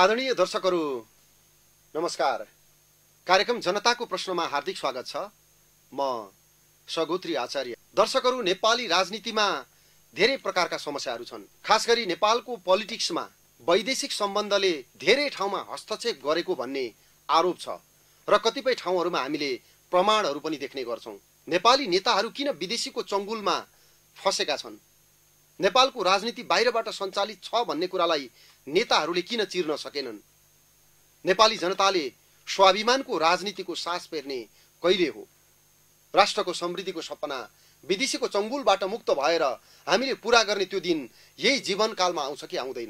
आदरणीय दर्शकहरू नमस्कार। कार्यक्रम जनताको प्रश्नमा हार्दिक स्वागत छ। म सगोत्री आचार्य। दर्शकहरू, नेपाली राजनीतिमा धेरै प्रकारका समस्याहरू छन्। खास गरी नेपालको पोलिटिक्समा वैदेशिक सम्बन्धले धेरै ठाउँमा हस्तक्षेप गरेको भन्ने आरोप छ र कतिपय ठाउँहरूमा हामीले प्रमाणहरू पनि देख्ने गर्छौं। नेपाली नेताहरू किन विदेशीको चंगुलमा फसेका छन्? नेपालको राजनीति बाहिरबाट सञ्चालित छ भन्ने कुरालाई नेताहरूले किन चिर्न सकेनन्? नेपाली जनताले स्वाभिमानको राजनीतिको सास फेर्ने कहिले हो? राष्ट्रको समृद्धिको सपना विदेशीको चंगुलबाट मुक्त भएर हामीले पूरा गर्ने त्यो दिन यही जीवनकालमा आउँछ कि आउँदैन?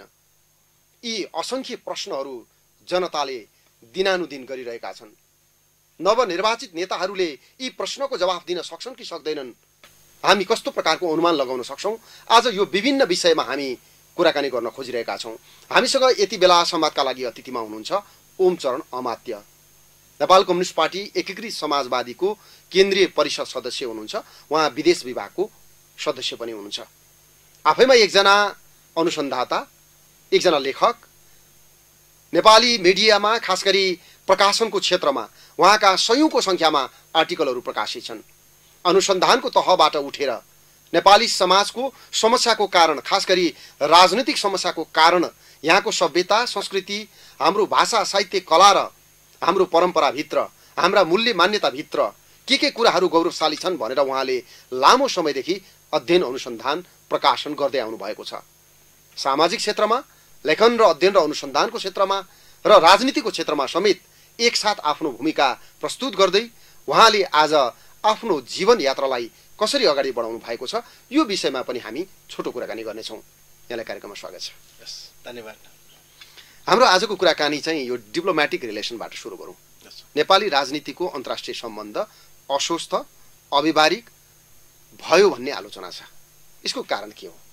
यी असंख्य प्रश्नहरू जनताले दिनानुदिन गरिरहेका छन्। नवनिर्वाचित नेताहरूले यी प्रश्नको जवाफ दिन सक्छन् कि सक्दैनन्? हामी कस्तो प्रकारको अनुमान लगाउन सक्छौं? आज यो विभिन्न विषयमा हामी कुराकानी गर्न खोजिरहेका छौं। हामीसँग यति बेला संवादका लागि अतिथिमा हुनुहुन्छ ओमचरण अमात्य, नेपाल कम्युनिस्ट पार्टी एकीकृत समाजवादीको केन्द्रीय परिषद सदस्य हुनुहुन्छ। उहाँ विदेश विभागको सदस्य पनि हुनुहुन्छ। आफैमा एकजना अनुसन्धाता, एकजना लेखक, नेपाली मिडियामा खास गरी प्रकाशनको क्षेत्रमा उहाँका सयौंको संख्यामा आर्टिकलहरू प्रकाशित छन्। अनुसन्धानको तहबाट उठेर नेपाली समाजको समस्याको कारण, खास गरी राजनीतिक समस्याको कारण, यहाँको सभ्यता संस्कृति, हाम्रो भाषा साहित्य कला र हाम्रो परम्पराभित्र, हाम्रा मूल्य मान्यताभित्र के कुराहरू गौरवशाली छन् भनेर उहाँले लामो समयदेखि अध्ययन अनुसन्धान प्रकाशन गर्दै आउनु भएको छ। सामाजिक क्षेत्रमा, लेखन र अध्ययन र अनुसन्धानको क्षेत्रमा र राजनीतिको क्षेत्रमा समेत एकसाथ आफ्नो भूमिका प्रस्तुत गर्दै उहाँले आज आफ्नो जीवन यात्रालाई कसरी अगाडि बढाउनु भएको छ, यो विषयमा पनि हामी छोटो कुराकानी गर्नेछौँ। यहाँलाई कार्यक्रममा स्वागत छ। धन्यवाद। हाम्रो आजको कुराकानी चाहिँ यो डिप्लोमेटिक रिलेसनबाट सुरु गरौँ। नेपाली राजनीतिको अन्तर्राष्ट्रिय सम्बन्ध अस्वस्थ, अव्यावहारिक भयो भन्ने आलोचना छ। यसको कारण के हो?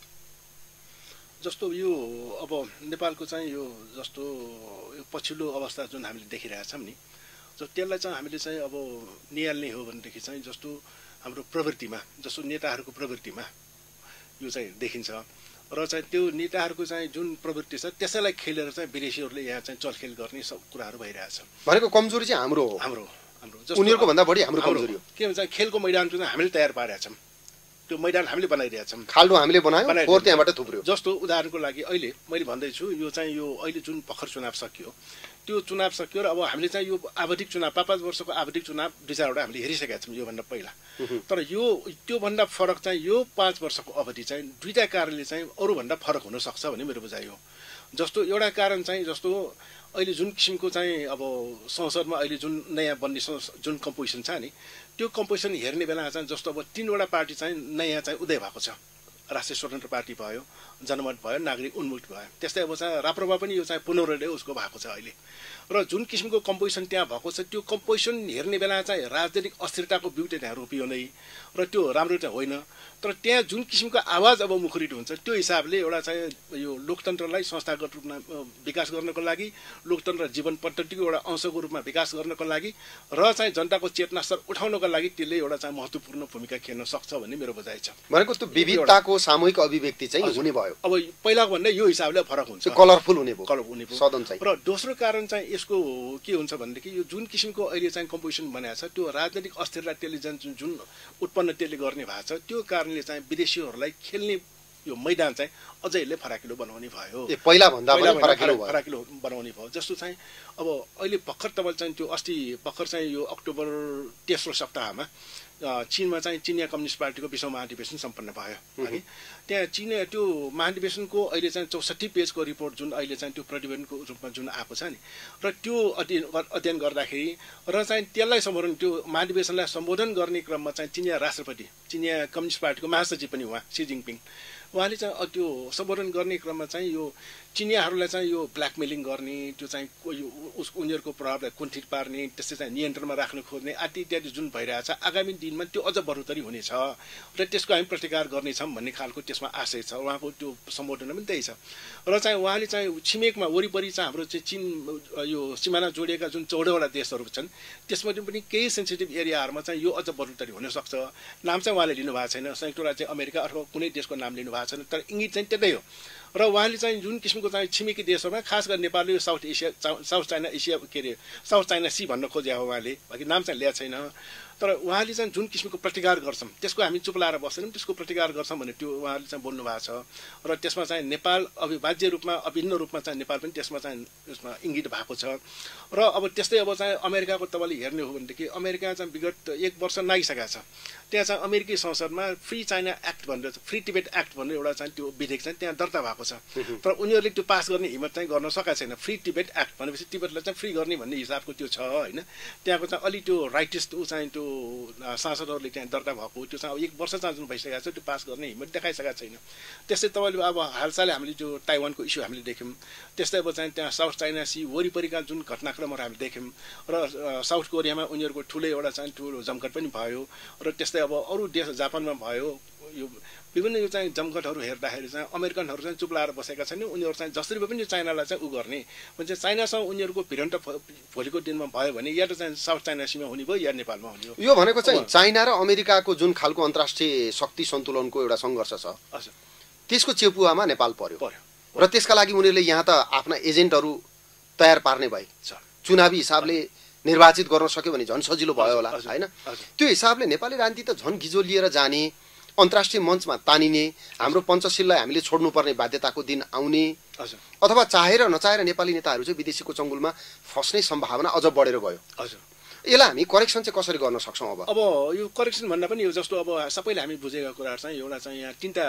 जस्तो यो अब नेपालको चाहिँ यो जस्तो यो पछिल्लो अवस्था जुन हामीले देखिरहेका छौँ नि, त्यसलाई चाहिँ हामीले चाहिँ अब निहाल्ने हो भनेदेखि चाहिँ जस्तो हाम्रो प्रवृत्तिमा, जस्तो नेताहरूको प्रवृत्तिमा यो चाहिँ देखिन्छ र चाहिँ त्यो नेताहरूको चाहिँ जुन प्रवृत्ति छ त्यसैलाई खेलेर चाहिँ विदेशीहरूले यहाँ चाहिँ चलखेल गर्ने सब कुराहरू भइरहेछ। भनेको कमजोरी चाहिँ हाम्रो हो। हाम्रो उनीहरूको भन्दा बढी हाम्रो कमजोरी हो। के भन्छ, खेलको मैदान चाहिँ हामीले तयार पारेका छौँ, त्यो मैदान हामीले बनाइरहेका छौँ, खाल्डो हामीले बनायौँ, फोहोर त्यहाँबाट थुप्रियो। जस्तो उदाहरणको लागि अहिले मैले भन्दैछु, यो चाहिँ यो अहिले जुन भर्खर चुनाव सकियो, त्यो चुनाव सकियो र अब हामीले चाहिँ यो आवधिक चुनाव 5 वर्षको आवधिक चुनाव 2-4वटा हामीले हेरिसकेका छौँ योभन्दा पहिला। तर यो त्योभन्दा फरक चाहिँ यो 5 वर्षको अवधि चाहिँ दुईटा कारणले चाहिँ अरूभन्दा फरक हुन सक्छ भन्ने मेरो बुझाइ हो। जस्तो एउटा कारण चाहिँ जस्तो अहिले जुन किसिमको चाहिँ अब संसदमा अहिले जुन नयाँ बन्ने जुन कम्पोजिसन छ नि, त्यो कम्पोजिसन हेर्ने बेला चाहिँ जस्तो अब 3वटा पार्टी चाहिँ नयाँ चाहिँ उदय भएको छ। राष्ट्रिय स्वतन्त्र पार्टी भयो, जनमत भयो, नागरिक उन्मुक्त भयो। त्यस्तै अब चाहिँ राप्रपा पनि यो चाहिँ पुनर्योदय उसको भएको छ अहिले। र जुन किसिमको कम्पोजिसन त्यहाँ भएको छ, त्यो कम्पोजिसन हेर्ने बेला चाहिँ राजनीतिक अस्थिरताको बिउटे त्यहाँ रोपियो नै, र त्यो राम्रो चाहिँ होइन। तर त्यहाँ जुन किसिमको आवाज अब मुखरित हुन्छ, त्यो हिसाबले एउटा चाहिँ यो लोकतन्त्रलाई संस्थागत रूपमा विकास गर्नको लागि, लोकतन्त्र जीवन पद्धतिको एउटा अंशको रूपमा विकास गर्नको लागि र चाहिँ जनताको चेतना स्तर उठाउनको लागि त्यसले एउटा चाहिँ महत्त्वपूर्ण भूमिका खेल्न सक्छ भन्ने मेरो बुझाइ छ। भनेको त्यो विविधताको सामूहिक अभिव्यक्ति चाहिँ हुने भयो। अब पहिलाको भन्दा यो हिसाबले फरक हुन्छ, कलरफुल हुने भयो, कलर हुने भयो सदन चाहिँ। र दोस्रो कारण चाहिँ यसको के हुन्छ भनेदेखि यो जुन किसिमको अहिले चाहिँ कम्पोजिसन बनाएको छ, त्यो राजनीतिक अस्थिरता त्यसले जुन उत्पन्न त्यसले गर्ने भएको छ, त्यो कारणले चाहिँ विदेशीहरूलाई खेल्ने यो मैदान चाहिँ अझैले फराकिलो बनाउने भयो। पहिला भन्दा फराकिलो बनाउने भयो। जस्तो चाहिँ अब अहिले भर्खर तपाईँ चाहिँ त्यो अस्ति भर्खर चाहिँ यो अक्टोबर तेस्रो सप्ताहमा चीनमा चाहिँ चिनिया कम्युनिस्ट पार्टीको विश्व महाधिवेशन सम्पन्न भयो है। त्यहाँ चिनिया त्यो महाधिवेशनको अहिले चाहिँ 64 पेजको रिपोर्ट जुन अहिले चाहिँ त्यो प्रतिवेदनको रूपमा जुन आएको छ नि, र त्यो अध्ययन गर्दाखेरि र चाहिँ त्यसलाई सम्बोधन, त्यो महाधिवेशनलाई सम्बोधन गर्ने क्रममा चाहिँ चिनिया राष्ट्रपति, चिनिया कम्युनिस्ट पार्टीको महासचिव पनि उहाँ सी जिङपिङ, उहाँले चाहिँ त्यो सम्बोधन गर्ने क्रममा चाहिँ यो चिनियाहरूलाई चाहिँ यो ब्ल्याकमेलिङ गर्ने, त्यो चाहिँ उनीहरूको प्रभावलाई कुण्ठित पार्ने, त्यसै चाहिँ नियन्त्रणमा राख्न खोज्ने आदि इत्यादि जुन भइरहेछ, आगामी दिनमा त्यो अझ बढोत्तरी हुनेछ र त्यसको हामी प्रतिकार गर्नेछौँ भन्ने खालको त्यसमा आशय छ। उहाँको त्यो सम्बोधन पनि त्यही छ। र चाहिँ उहाँले चाहिँ छिमेकमा वरिपरि चाहिँ हाम्रो चाहिँ चीन यो सिमाना जोडिएका जुन 14वटा देशहरू छन्, त्यसमध्ये पनि केही सेन्सिटिभ एरियाहरूमा चाहिँ यो अझ बढोत्तरी हुनसक्छ। नाम चाहिँ उहाँले लिनु भएको छैन, संयुक्त राज्य अमेरिका अथवा कुनै देशको नाम लिनु भएको छैन, तर इङ्गित चाहिँ त्यतै हो। र उहाँले चाहिँ जुन किसिमको जुनको चाहिँ छिमेकी देशहरूमा खास गरी नेपालले साउथ चाइना एसिया के अरे साउथ चाइना सी भन्न खोजे हो उहाँले, बाँकी नाम चाहिँ ल्याएको छैन। तर उहाँले चाहिँ जुन किसिमको प्रतिकार गर्छौँ त्यसको हामी चुप लाएर बस्दैनौँ, त्यसको प्रतिकार गर्छौँ भने त्यो उहाँले चाहिँ बोल्नु भएको छ। र त्यसमा चाहिँ नेपाल अविभाज्य रूपमा अभिन्न रूपमा चाहिँ नेपाल पनि त्यसमा इङ्गित भएको छ। र अब त्यस्तै अब चाहिँ अमेरिकाको तपाईँले हेर्ने हो भनेदेखि अमेरिका चाहिँ विगत 1 वर्ष नागिसकेको छ। त्यहाँ चाहिँ अमेरिकी संसदमा फ्री चाइना एक्ट भनेर फ्री टिबेट एक्ट भनेर एउटा चाहिँ त्यो विधेयक चाहिँ त्यहाँ दर्ता भएको छ। तर उनीहरूले त्यो पास गर्ने हिम्मत चाहिँ गर्न सकेको छैन। फ्री टिबेट एक्ट भनेपछि तिब्बतलाई चाहिँ फ्री गर्ने भन्ने हिसाबको त्यो छ होइन। त्यहाँको चाहिँ अलि त्यो राइटिस्ट ऊ चाहिँ त्यो सांसदहरूले त्यहाँ दर्ता भएको त्यो चाहिँ अब 1 वर्ष चाहिँ जुन भइसकेको छ त्यो पास गर्ने हिम्मत देखाइसकेको छैन। त्यस्तै तपाईँले अब हालसालै हामीले त्यो ताइवानको इस्यु हामीले देख्यौँ। त्यस्तै अब चाहिँ त्यहाँ साउथ चाइना सी वरिपरिका जुन घटनाक्रमहरू हामीले देख्यौँ। र साउथ कोरियामा उनीहरूको ठुलो एउटा चाहिँ ठुलो जमघट पनि भयो। र त्यस्तै अब अरू देश जापानमा भयो। यो विभिन्न यो चाहिँ जमघटहरू हेर्दाखेरि चाहिँ अमेरिकनहरू चाहिँ चुप लाएर बसेका छैनन्। उनीहरू चाहिँ जसरी भए पनि चाइनालाई चाहिँ उ गर्ने भने चाइनासँग उनीहरूको भिडन्त भोलिको दिनमा भयो भने या त चाहिँ साउथ चाइना सीमा हुने भयो या नेपालमा हुने हो। यो भनेको चाहिँ चाइना र अमेरिकाको जुन खालको अन्तर्राष्ट्रिय शक्ति सन्तुलनको एउटा सङ्घर्ष छ त्यसको चेपुवामा नेपाल पर्यो र त्यसका लागि उनीहरूले यहाँ त आफ्ना एजेन्टहरू तयार पार्ने भए। चुनावी हिसाबले निर्वाचित गर्न सक्यो भने झन् सजिलो भयो होला होइन। त्यो हिसाबले नेपाली राजनीति त झन् गिजो लिएर जाने, अन्तर्राष्ट्रिय मञ्चमा तानिने, हाम्रो पञ्चशीललाई हामीले छोड्नुपर्ने बाध्यताको दिन आउने अथवा चाहेर नचाहेर नेपाली नेताहरू चाहिँ विदेशीको चङ्गुलमा फस्ने सम्भावना अझ बढेर गयो। यसलाई हामी करेक्सन चाहिँ कसरी गर्न सक्छौँ? अब यो करेक्सन भन्दा पनि यो जस्तो अब सबैले हामी बुझेका कुराहरू चाहिँ एउटा चाहिँ यहाँ 3टा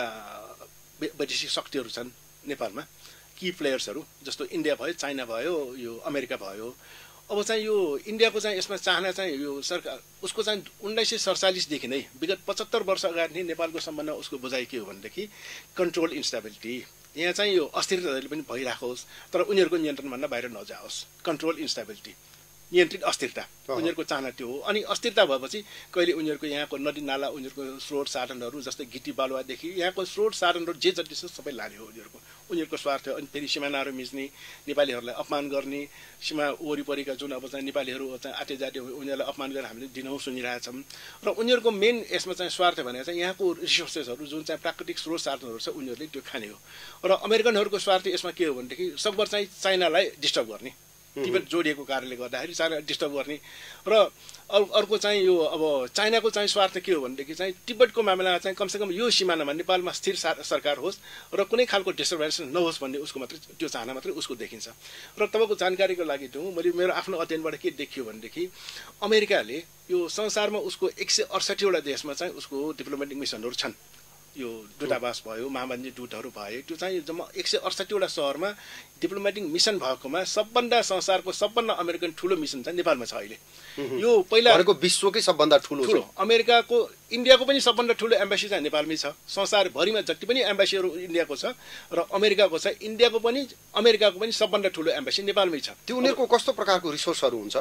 वैदेशिक शक्तिहरू छन् नेपालमा, की प्लेयर्सहरू, जस्तो इन्डिया भयो, चाइना भयो, यो अमेरिका भयो। अब चाहिँ यो इन्डियाको चाहिँ यसमा चाहना चाहिँ यो सरकार उसको चाहिँ 1947देखि नै विगत 75 वर्ष अगाडि नै नेपालको सम्बन्धमा उसको बुझाइ के हो भनेदेखि कन्ट्रोल इन्स्टेबिलिटी, यहाँ चाहिँ यो अस्थिरताले पनि भइराखोस् तर उनीहरूको नियन्त्रणभन्दा बाहिर नजाओस्। कन्ट्रोल इन्स्टेबिलिटी, नियन्त्रित अस्थिरता उनीहरूको चाहना त्यो हो। अनि अस्थिरता भएपछि कहिले उनीहरूको यहाँको नदी नाला, उनीहरूको स्रोत साधनहरू जस्तै गिटी बालुवादेखि यहाँको स्रोत साधनहरू जे जति छ सबै लाने हो उनीहरूको स्वार्थ। अनि फेरि सिमानाहरू मिच्ने, नेपालीहरूलाई अपमान गर्ने, सीमा वरिपरिका जुन अब चाहिँ नेपालीहरू चाहिँ आटे जाटे उनीहरूलाई अपमान गरेर हामीले दिनहुँ सुनिरहेछौँ। र उनीहरूको मेन यसमा चाहिँ स्वार्थ भनेर चाहिँ यहाँको रिसोर्सेसहरू जुन चाहिँ प्राकृतिक स्रोत साधनहरू छ उनीहरूले त्यो खाने हो। र अमेरिकनहरूको स्वार्थ यसमा के हो भनेदेखि सकभर चाहिँ चाइनालाई डिस्टर्ब गर्ने, तिब्बत जोडिएको कारणले गर्दाखेरि चाइना डिस्टर्ब गर्ने। र अर्को चाहिँ यो अब चाइनाको चाहिँ स्वार्थ के हो भनेदेखि चाहिँ तिब्बतको मामलामा चाहिँ कमसेकम यो सिमानामा नेपालमा स्थिर सरकार होस् र कुनै खालको डिस्टर्बेन्स नहोस् भन्ने उसको मात्रै त्यो चाहना मात्रै उसको देखिन्छ। र तपाईँको जानकारीको लागि त मैले मेरो आफ्नो अध्ययनबाट के देखियो भनेदेखि अमेरिकाले यो संसारमा उसको 168 वटा देशमा चाहिँ उसको डिप्लोमेटिक मिसनहरू छन्। यो दूतावास भयो, महामान्य दूतहरू भए, त्यो चाहिँ जम्मा 168 वटा सहरमा डिप्लोमेटिक मिसन भएकोमा सबभन्दा संसारको सबभन्दा अमेरिकन ठुलो मिसन चाहिँ नेपालमा छ अहिले। यो पहिला विश्वकै सबभन्दा ठुलो अमेरिकाको इन्डियाको पनि सबभन्दा ठुलो एम्बेसी चाहिँ नेपालमै छ। संसारभरिमा जति पनि एम्बेसीहरू इन्डियाको छ र अमेरिकाको छ, इन्डियाको पनि अमेरिकाको पनि सबभन्दा ठुलो एम्बेसी नेपालमै छ। त्यो उनीहरूको कस्तो प्रकारको रिसोर्सहरू हुन्छ?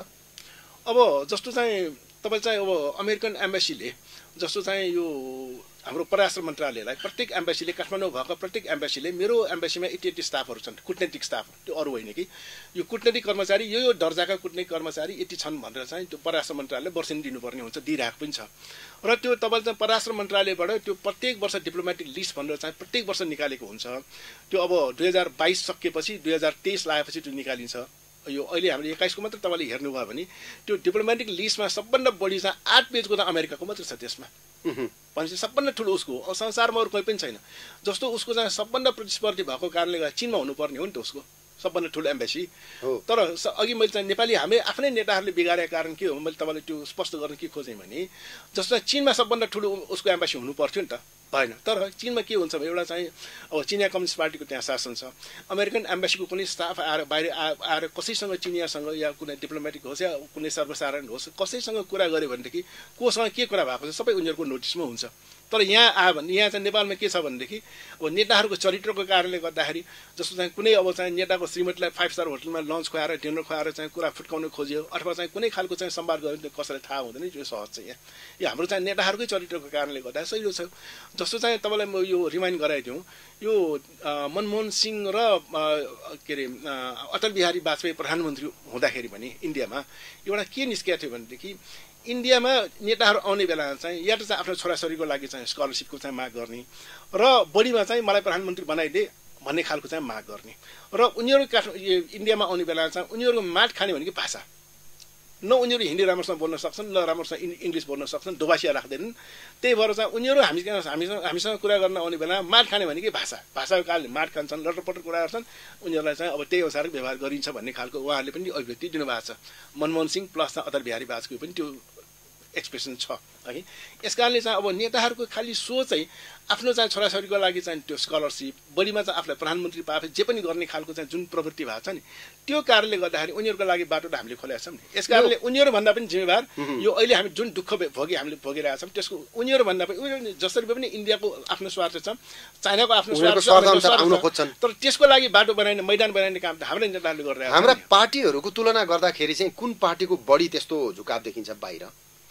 अब जस्तो चाहिँ तपाईँ चाहिँ अब अमेरिकन एम्बेसीले जस्तो चाहिँ यो हाम्रो परराष्ट्र मन्त्रालयलाई प्रत्येक एम्बेसीले काठमाडौँ भएको प्रत्येक एम्बेसीले मेरो एम्बेसीमा यति स्टाफहरू छन्, कुटनैतिक स्टाफ, त्यो अरू होइन कि यो कुटनैतिक कर्मचारी यो दर्जाका कुटनैतिक कर्मचारी यति छन् भनेर चाहिँ त्यो परराष्ट्र मन्त्रालयले वर्षेनी दिनुपर्ने हुन्छ, दिइरहेको पनि छ। र त्यो तपाईँले चाहिँ परराष्ट्र मन्त्रालयबाट त्यो प्रत्येक वर्ष डिप्लोमेटिक लिस्ट भनेर चाहिँ प्रत्येक वर्ष निकालेको हुन्छ। त्यो अब 2022 सकिएपछि 2023 लागेपछि त्यो निकालिन्छ। यो अहिले हामीले 21 को मात्र तपाईँले हेर्नुभयो भने त्यो डिप्लोमेटिक लिस्टमा सबभन्दा बढी चाहिँ 8 पेजको त अमेरिकाको मात्र छ। त्यसमा भनेपछि सबभन्दा ठुलो उसको संसारमा अरू कोही पनि छैन। जस्तो उसको चाहिँ सबभन्दा प्रतिस्पर्धी भएको कारणले गर्दा चीनमा हुनुपर्ने हो नि त उसको सबभन्दा ठुलो एम्बेसी। तर अघि मैले चाहिँ नेपाली हामी आफ्नै नेताहरूले बिगारेको कारण के हो मैले तपाईँलाई त्यो स्पष्ट गर्न के खोजेँ भने जस्तो चीनमा सबभन्दा ठुलो उसको एम्बेसी हुनु पर्थ्यो नि त, भएन। तर चीनमा के हुन्छ भने एउटा चाहिँ अब चिनिया कम्युनिस्ट पार्टीको त्यहाँ शासन छ। अमेरिकन एम्बेसीको कुनै स्टाफ आएर बाहिर आएर कसैसँग चिनियासँग या कुनै डिप्लोमेटिक होस् या कुनै सर्वसाधारण होस् कसैसँग कुरा गऱ्यो भनेदेखि कोसँग के कुरा भएको छ सबै उनीहरूको नोटिसमा हुन्छ। तर यहाँ आयो भने यहाँ चाहिँ नेपालमा के छ भनेदेखि अब नेताहरूको चरित्रको कारणले गर्दाखेरि जस्तो चाहिँ कुनै अब चाहिँ नेताको श्रीमतीलाई 5 स्टार होटलमा लन्च खुवाएर डिनर खुवाएर चाहिँ कुरा फुट्काउन खोज्यो अथवा चाहिँ कुनै खालको चाहिँ संवाद गऱ्यो भने कसैलाई थाहा हुँदैन त्यो सहज चाहिँ यहाँ यो हाम्रो चाहिँ नेताहरूकै चरित्रको कारणले गर्दा सही छ। जस्तो चाहिँ तपाईँलाई म यो रिमाइन्ड गराइदिउँ यो मनमोहन सिंह र के अरे अटल बिहारी वाजपेयी प्रधानमन्त्री हुँदाखेरि पनि इन्डियामा एउटा के निस्किएको थियो भनेदेखि इन्डियामा नेताहरू आउने बेलामा चाहिँ या त चाहिँ आफ्नो छोराछोरीको लागि चाहिँ स्कलरसिपको चाहिँ माग गर्ने र बढीमा चाहिँ मलाई प्रधानमन्त्री बनाइदिए भन्ने खालको चाहिँ माग गर्ने र उनीहरू इन्डियामा आउने बेला चाहिँ उनीहरूको माट खाने भनेको भाषा न उनीहरू हिन्दी राम्रोसँग बोल्न सक्छन् न राम्रोसँग इङ्ग्लिस बोल्न सक्छन् दोभाषिया राख्दैनन् त्यही भएर चाहिँ उनीहरू हामीसँग कुरा गर्न आउने बेला माट खाने भनेकै भाषाको कारणले माट खान्छन् लटरपटर कुरा गर्छन् उनीहरूलाई चाहिँ अब त्यही अनुसार व्यवहार गरिन्छ भन्ने खालको उहाँहरूले पनि अभिव्यक्ति दिनुभएको छ मनमोहन सिंह प्लस अटल बिहारी वाजपेयी पनि त्यो एक्सप्रेसन छ है यस कारणले चाहिँ अब नेताहरूको खालि सोच चाहिँ आफ्नो चाहिँ छोराछोरीको लागि चाहिँ त्यो स्कलरसिप बढीमा चाहिँ आफूलाई प्रधानमन्त्री पाए जे पनि गर्ने खालको चाहिँ जुन प्रवृत्ति भएको छ नि त्यो कारणले गर्दाखेरि उनीहरूको लागि बाटो हामीले खोलेका छौँ नि यस कारणले उनीहरूभन्दा पनि जिम्मेवार यो अहिले हामी जुन दुःख हामीले भोगिरहेका छौँ त्यसको उनीहरूभन्दा पनि उनीहरू जसरी पनि इन्डियाको आफ्नो स्वार्थ छ चाइनाको आफ्नो स्वार्थ छ तर त्यसको लागि बाटो बनाइने मैदान बनाइने काम त हाम्रै नेताहरूले गरिरहेका छन् हाम्रा पार्टीहरूको तुलना गर्दाखेरि चाहिँ कुन पार्टीको बढी त्यस्तो झुकाव देखिन्छ बाहिर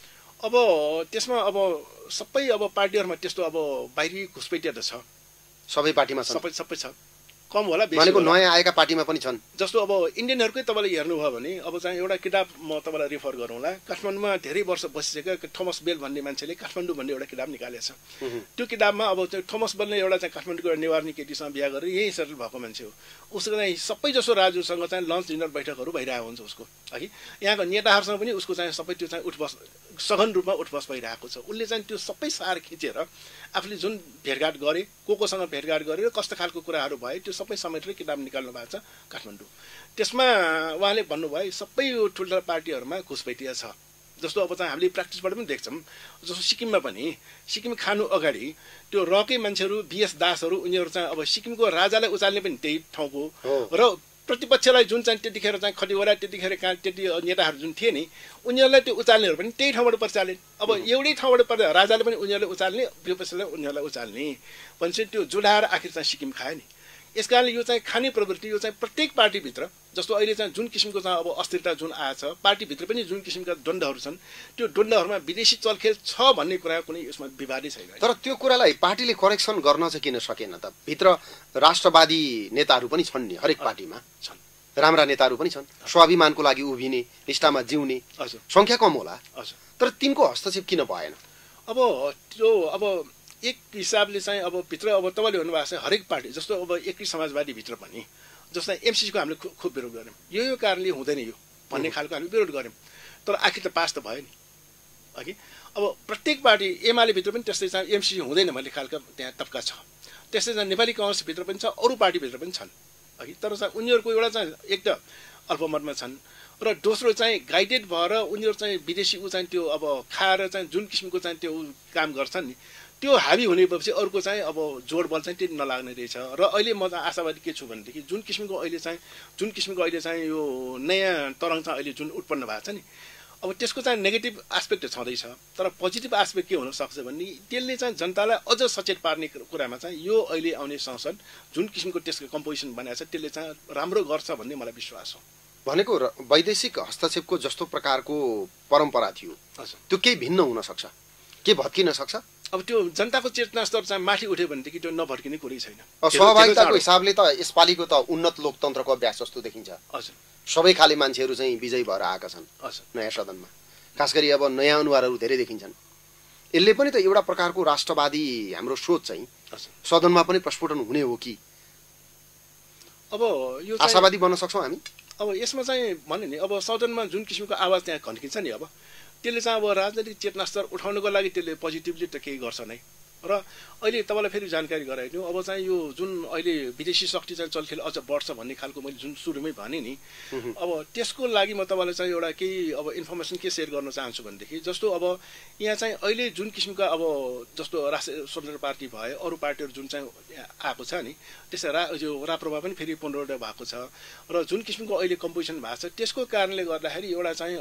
अब त्यसमा अब सबै अब पार्टीहरुमा त्यस्तो अब बाहिरी घुसपैठिया त छ सबै पार्टीमा छ सबै छ कम होला बेसी भनेको नयाँ आएका पार्टीमा पनि छन् जस्तो अब इन्डियनहरुकै तपाईले हेर्नुभयो भने अब चाहिँ एउटा किताब म तपाईलाई रेफर गरौँला काठमाडौँमा धेरै वर्ष बसिसकेका थोमस बेल भन्ने मान्छेले काठमाडौँ भन्ने एउटा किताब निकालेछ त्यो किताबमा अब चाहिँ थोमस बेलले एउटा चाहिँ काठमाडौँको एउटा नेवारनी केटीसँग बिहे गरेर यही सेटल भएको मान्छे हो उसको चाहिँ सबै जसो राजुसँग चाहिँ लन्च डिनर बैठकहरु भइरहेको हुन्छ उसको है यहाँको नेताहरुसँग पनि उसको चाहिँ सबै त्यो चाहिँ उठबस सघन रूपमा उठबस भइरहेको छ उसले चाहिँ त्यो सबै सार खिचेर आफूले जुन भेटघाट गरे कोसँग भेटघाट गरे र कस्तो खालको कुराहरु भए त्यो सबै समेटेर किताब निकाल्नु भएको छ काठमाडौँ त्यसमा उहाँले भन्नुभयो सबै यो ठुल्ठुला पार्टीहरुमा घुसपैठिया छ जस्तो अब चाहिँ हामीले प्र्याक्टिसबाट पनि देख्छौं जस्तो सिक्किममा पनि सिक्किम खानु अगाडि त्यो रकै मान्छेहरु बीएस दासहरु उनीहरु चाहिँ अब सिक्किमको राजालाई उचाल्ने पनि त्यही ठाउँको र प्रतिपक्षलाई जुन चाहिँ त्यतिखेर चाहिँ खटिवरा त्यतिखेर त्यति नेताहरु जुन थिए नि उनीहरुलाई त्यो उचाल्नेहरु पनि त्यही ठाउँबाट परिचालन अब एउटै ठाउँबाट राजाले पनि उनीहरुले उचाल्ने विपक्षले उनीहरुलाई उचाल्ने भनेपछि त्यो जुडाएर आखिर चाहिँ सिक्किम खायो नि यसकारणले यो चाहिँ खाने प्रवृत्ति यो चाहिँ प्रत्येक पार्टी भित्र जस्तो अहिले चाहिँ जुन किसिमको चाहिँ अब अस्थिरता जुन आछ पार्टी भित्र पनि जुन किसिमका द्वन्द्वहरु छन् त्यो द्वन्द्वहरुमा विदेशी चलखेल छ भन्ने कुरा कुनै यसमा विवादै छैन तर त्यो कुरालाई पार्टीले करेक्सन गर्न चाहिँ किन सकेन त भित्र राष्ट्रवादी नेताहरु पनि छन् नि हरेक पार्टीमा छन् राम्रा नेताहरु पनि छन् स्वाभिमानको लागि उभिने निष्ठामा जिउने संख्या कम होला तर तिनको हस्तक्षेप किन भएन अब त्यो अब एक हिसाबले चाहिँ अब भित्र अब तपाईले भन्नुभएको छ हरेक पार्टी जस्तो अब एकीकृत समाजवादी भित्र पनि जस्तो एमसीसी को हामीले खुब विरोध गर्यौं यो कारणले हुँदैन यो भन्ने खालको हामी विरोध गर्यौं तर आखिर त पास त भयो नि अघि अब प्रत्येक पार्टी एमाले भित्र पनि त्यस्तै चाहिँ एमसीसी हुँदैन भन्ने खालको त्यहाँ तबका छ त्यस्तै चाहिँ नेपाली कांग्रेस भित्र पनि छ अरु पार्टी भित्र पनि छन् अघि तर चाहिँ उनीहरुको एउटा चाहिँ एक त अल्पमतमा छन् र दोस्रो चाहिँ गाइडेड भएर उनीहरु चाहिँ विदेशी चाहिँ त्यो अब खाएर चाहिँ जुन किसिमको चाहिँ त्यो काम गर्छन् नि त्यो हावी हुने भएपछि अरुको चाहिँ अब जोड बल चाहिँ त्यति नलाग्ने रहेछ र अहिले म आशावादी के छु भनेदेखि जुन किसिमको अहिले चाहिँ यो नयाँ तरंग चाहिँ अहिले जुन उत्पन्न भएको छ नि अब त्यसको चाहिँ नेगेटिभ एस्पेक्ट छँदैछ तर पोजिटिभ एस्पेक्ट के हुन सक्छ भने त्यसले चाहिँ जनतालाई अझ सचेत पार्ने कुरामा चाहिँ यो अहिले आउने संसद जुन किसिमको त्यसको कम्पोजिसन बनाएको छ त्यसले चाहिँ राम्रो गर्छ भन्ने मलाई विश्वास हो भनेको वैदेशिक हस्तक्षेपको जस्तो प्रकारको परम्परा थियो त्यो केही भिन्न हुन सक्छ के भत्किन सक्छ अब त्यो जनताको चेतना स्तर चाहिँ माथि उठ्यो भनेदेखि त्यो नभड्किने कुरै छैन सहभागिताको हिसाबले त यसपालिको त उन्नत लोकतन्त्रको अभ्यास जस्तो देखिन्छ हजुर सबै खाले मान्छेहरु चाहिँ विजयी भएर आएका छन् नयाँ सदनमा खास गरी अब नयाँ अनुहारहरु धेरै देखिन्छन् यसले पनि त एउटा प्रकारको राष्ट्रवादी हाम्रो सोच चाहिँ सदनमा पनि प्रस्फुटन हुने हो कि अब यो आशावादी बन्न सक्छौं हामी अब यसमा चाहिँ भन्ने नि अब सदनमा जुन किसिमको आवाज त्यहाँ खन्किन्छ नि अब त्यसले चाहिँ अब राजनीतिक चेतना स्तर उठाउनको लागि त्यसले पोजिटिभली त केही गर्छ नै र अहिले तपाईलाई फेरि जानकारी गराइदिनु अब चाहिँ यो जुन अहिले विदेशी शक्ति चाहिँ चलखेल अझ बढ्छ भन्ने खालको मैले जुन सुरुमै भने नि अब त्यसको लागि म तपाईलाई चाहिँ एउटा केही अब इन्फर्मेसन के शेयर गर्न चाहन्छु भनेदेखि जस्तो अब यहाँ चाहिँ अहिले जुन किसिमका अब जस्तो राष्ट्रिय स्वतन्त्र पार्टी भए अरु पार्टीहरु जुन चाहिँ आएको छ नि त्यसै यो राप्रपा पनि फेरि पुनरुद्धार भएको छ र जुन किसिमको अहिले कम्पोजिसन भएको छ त्यसको कारणले गर्दाखेरि एउटा चाहिँ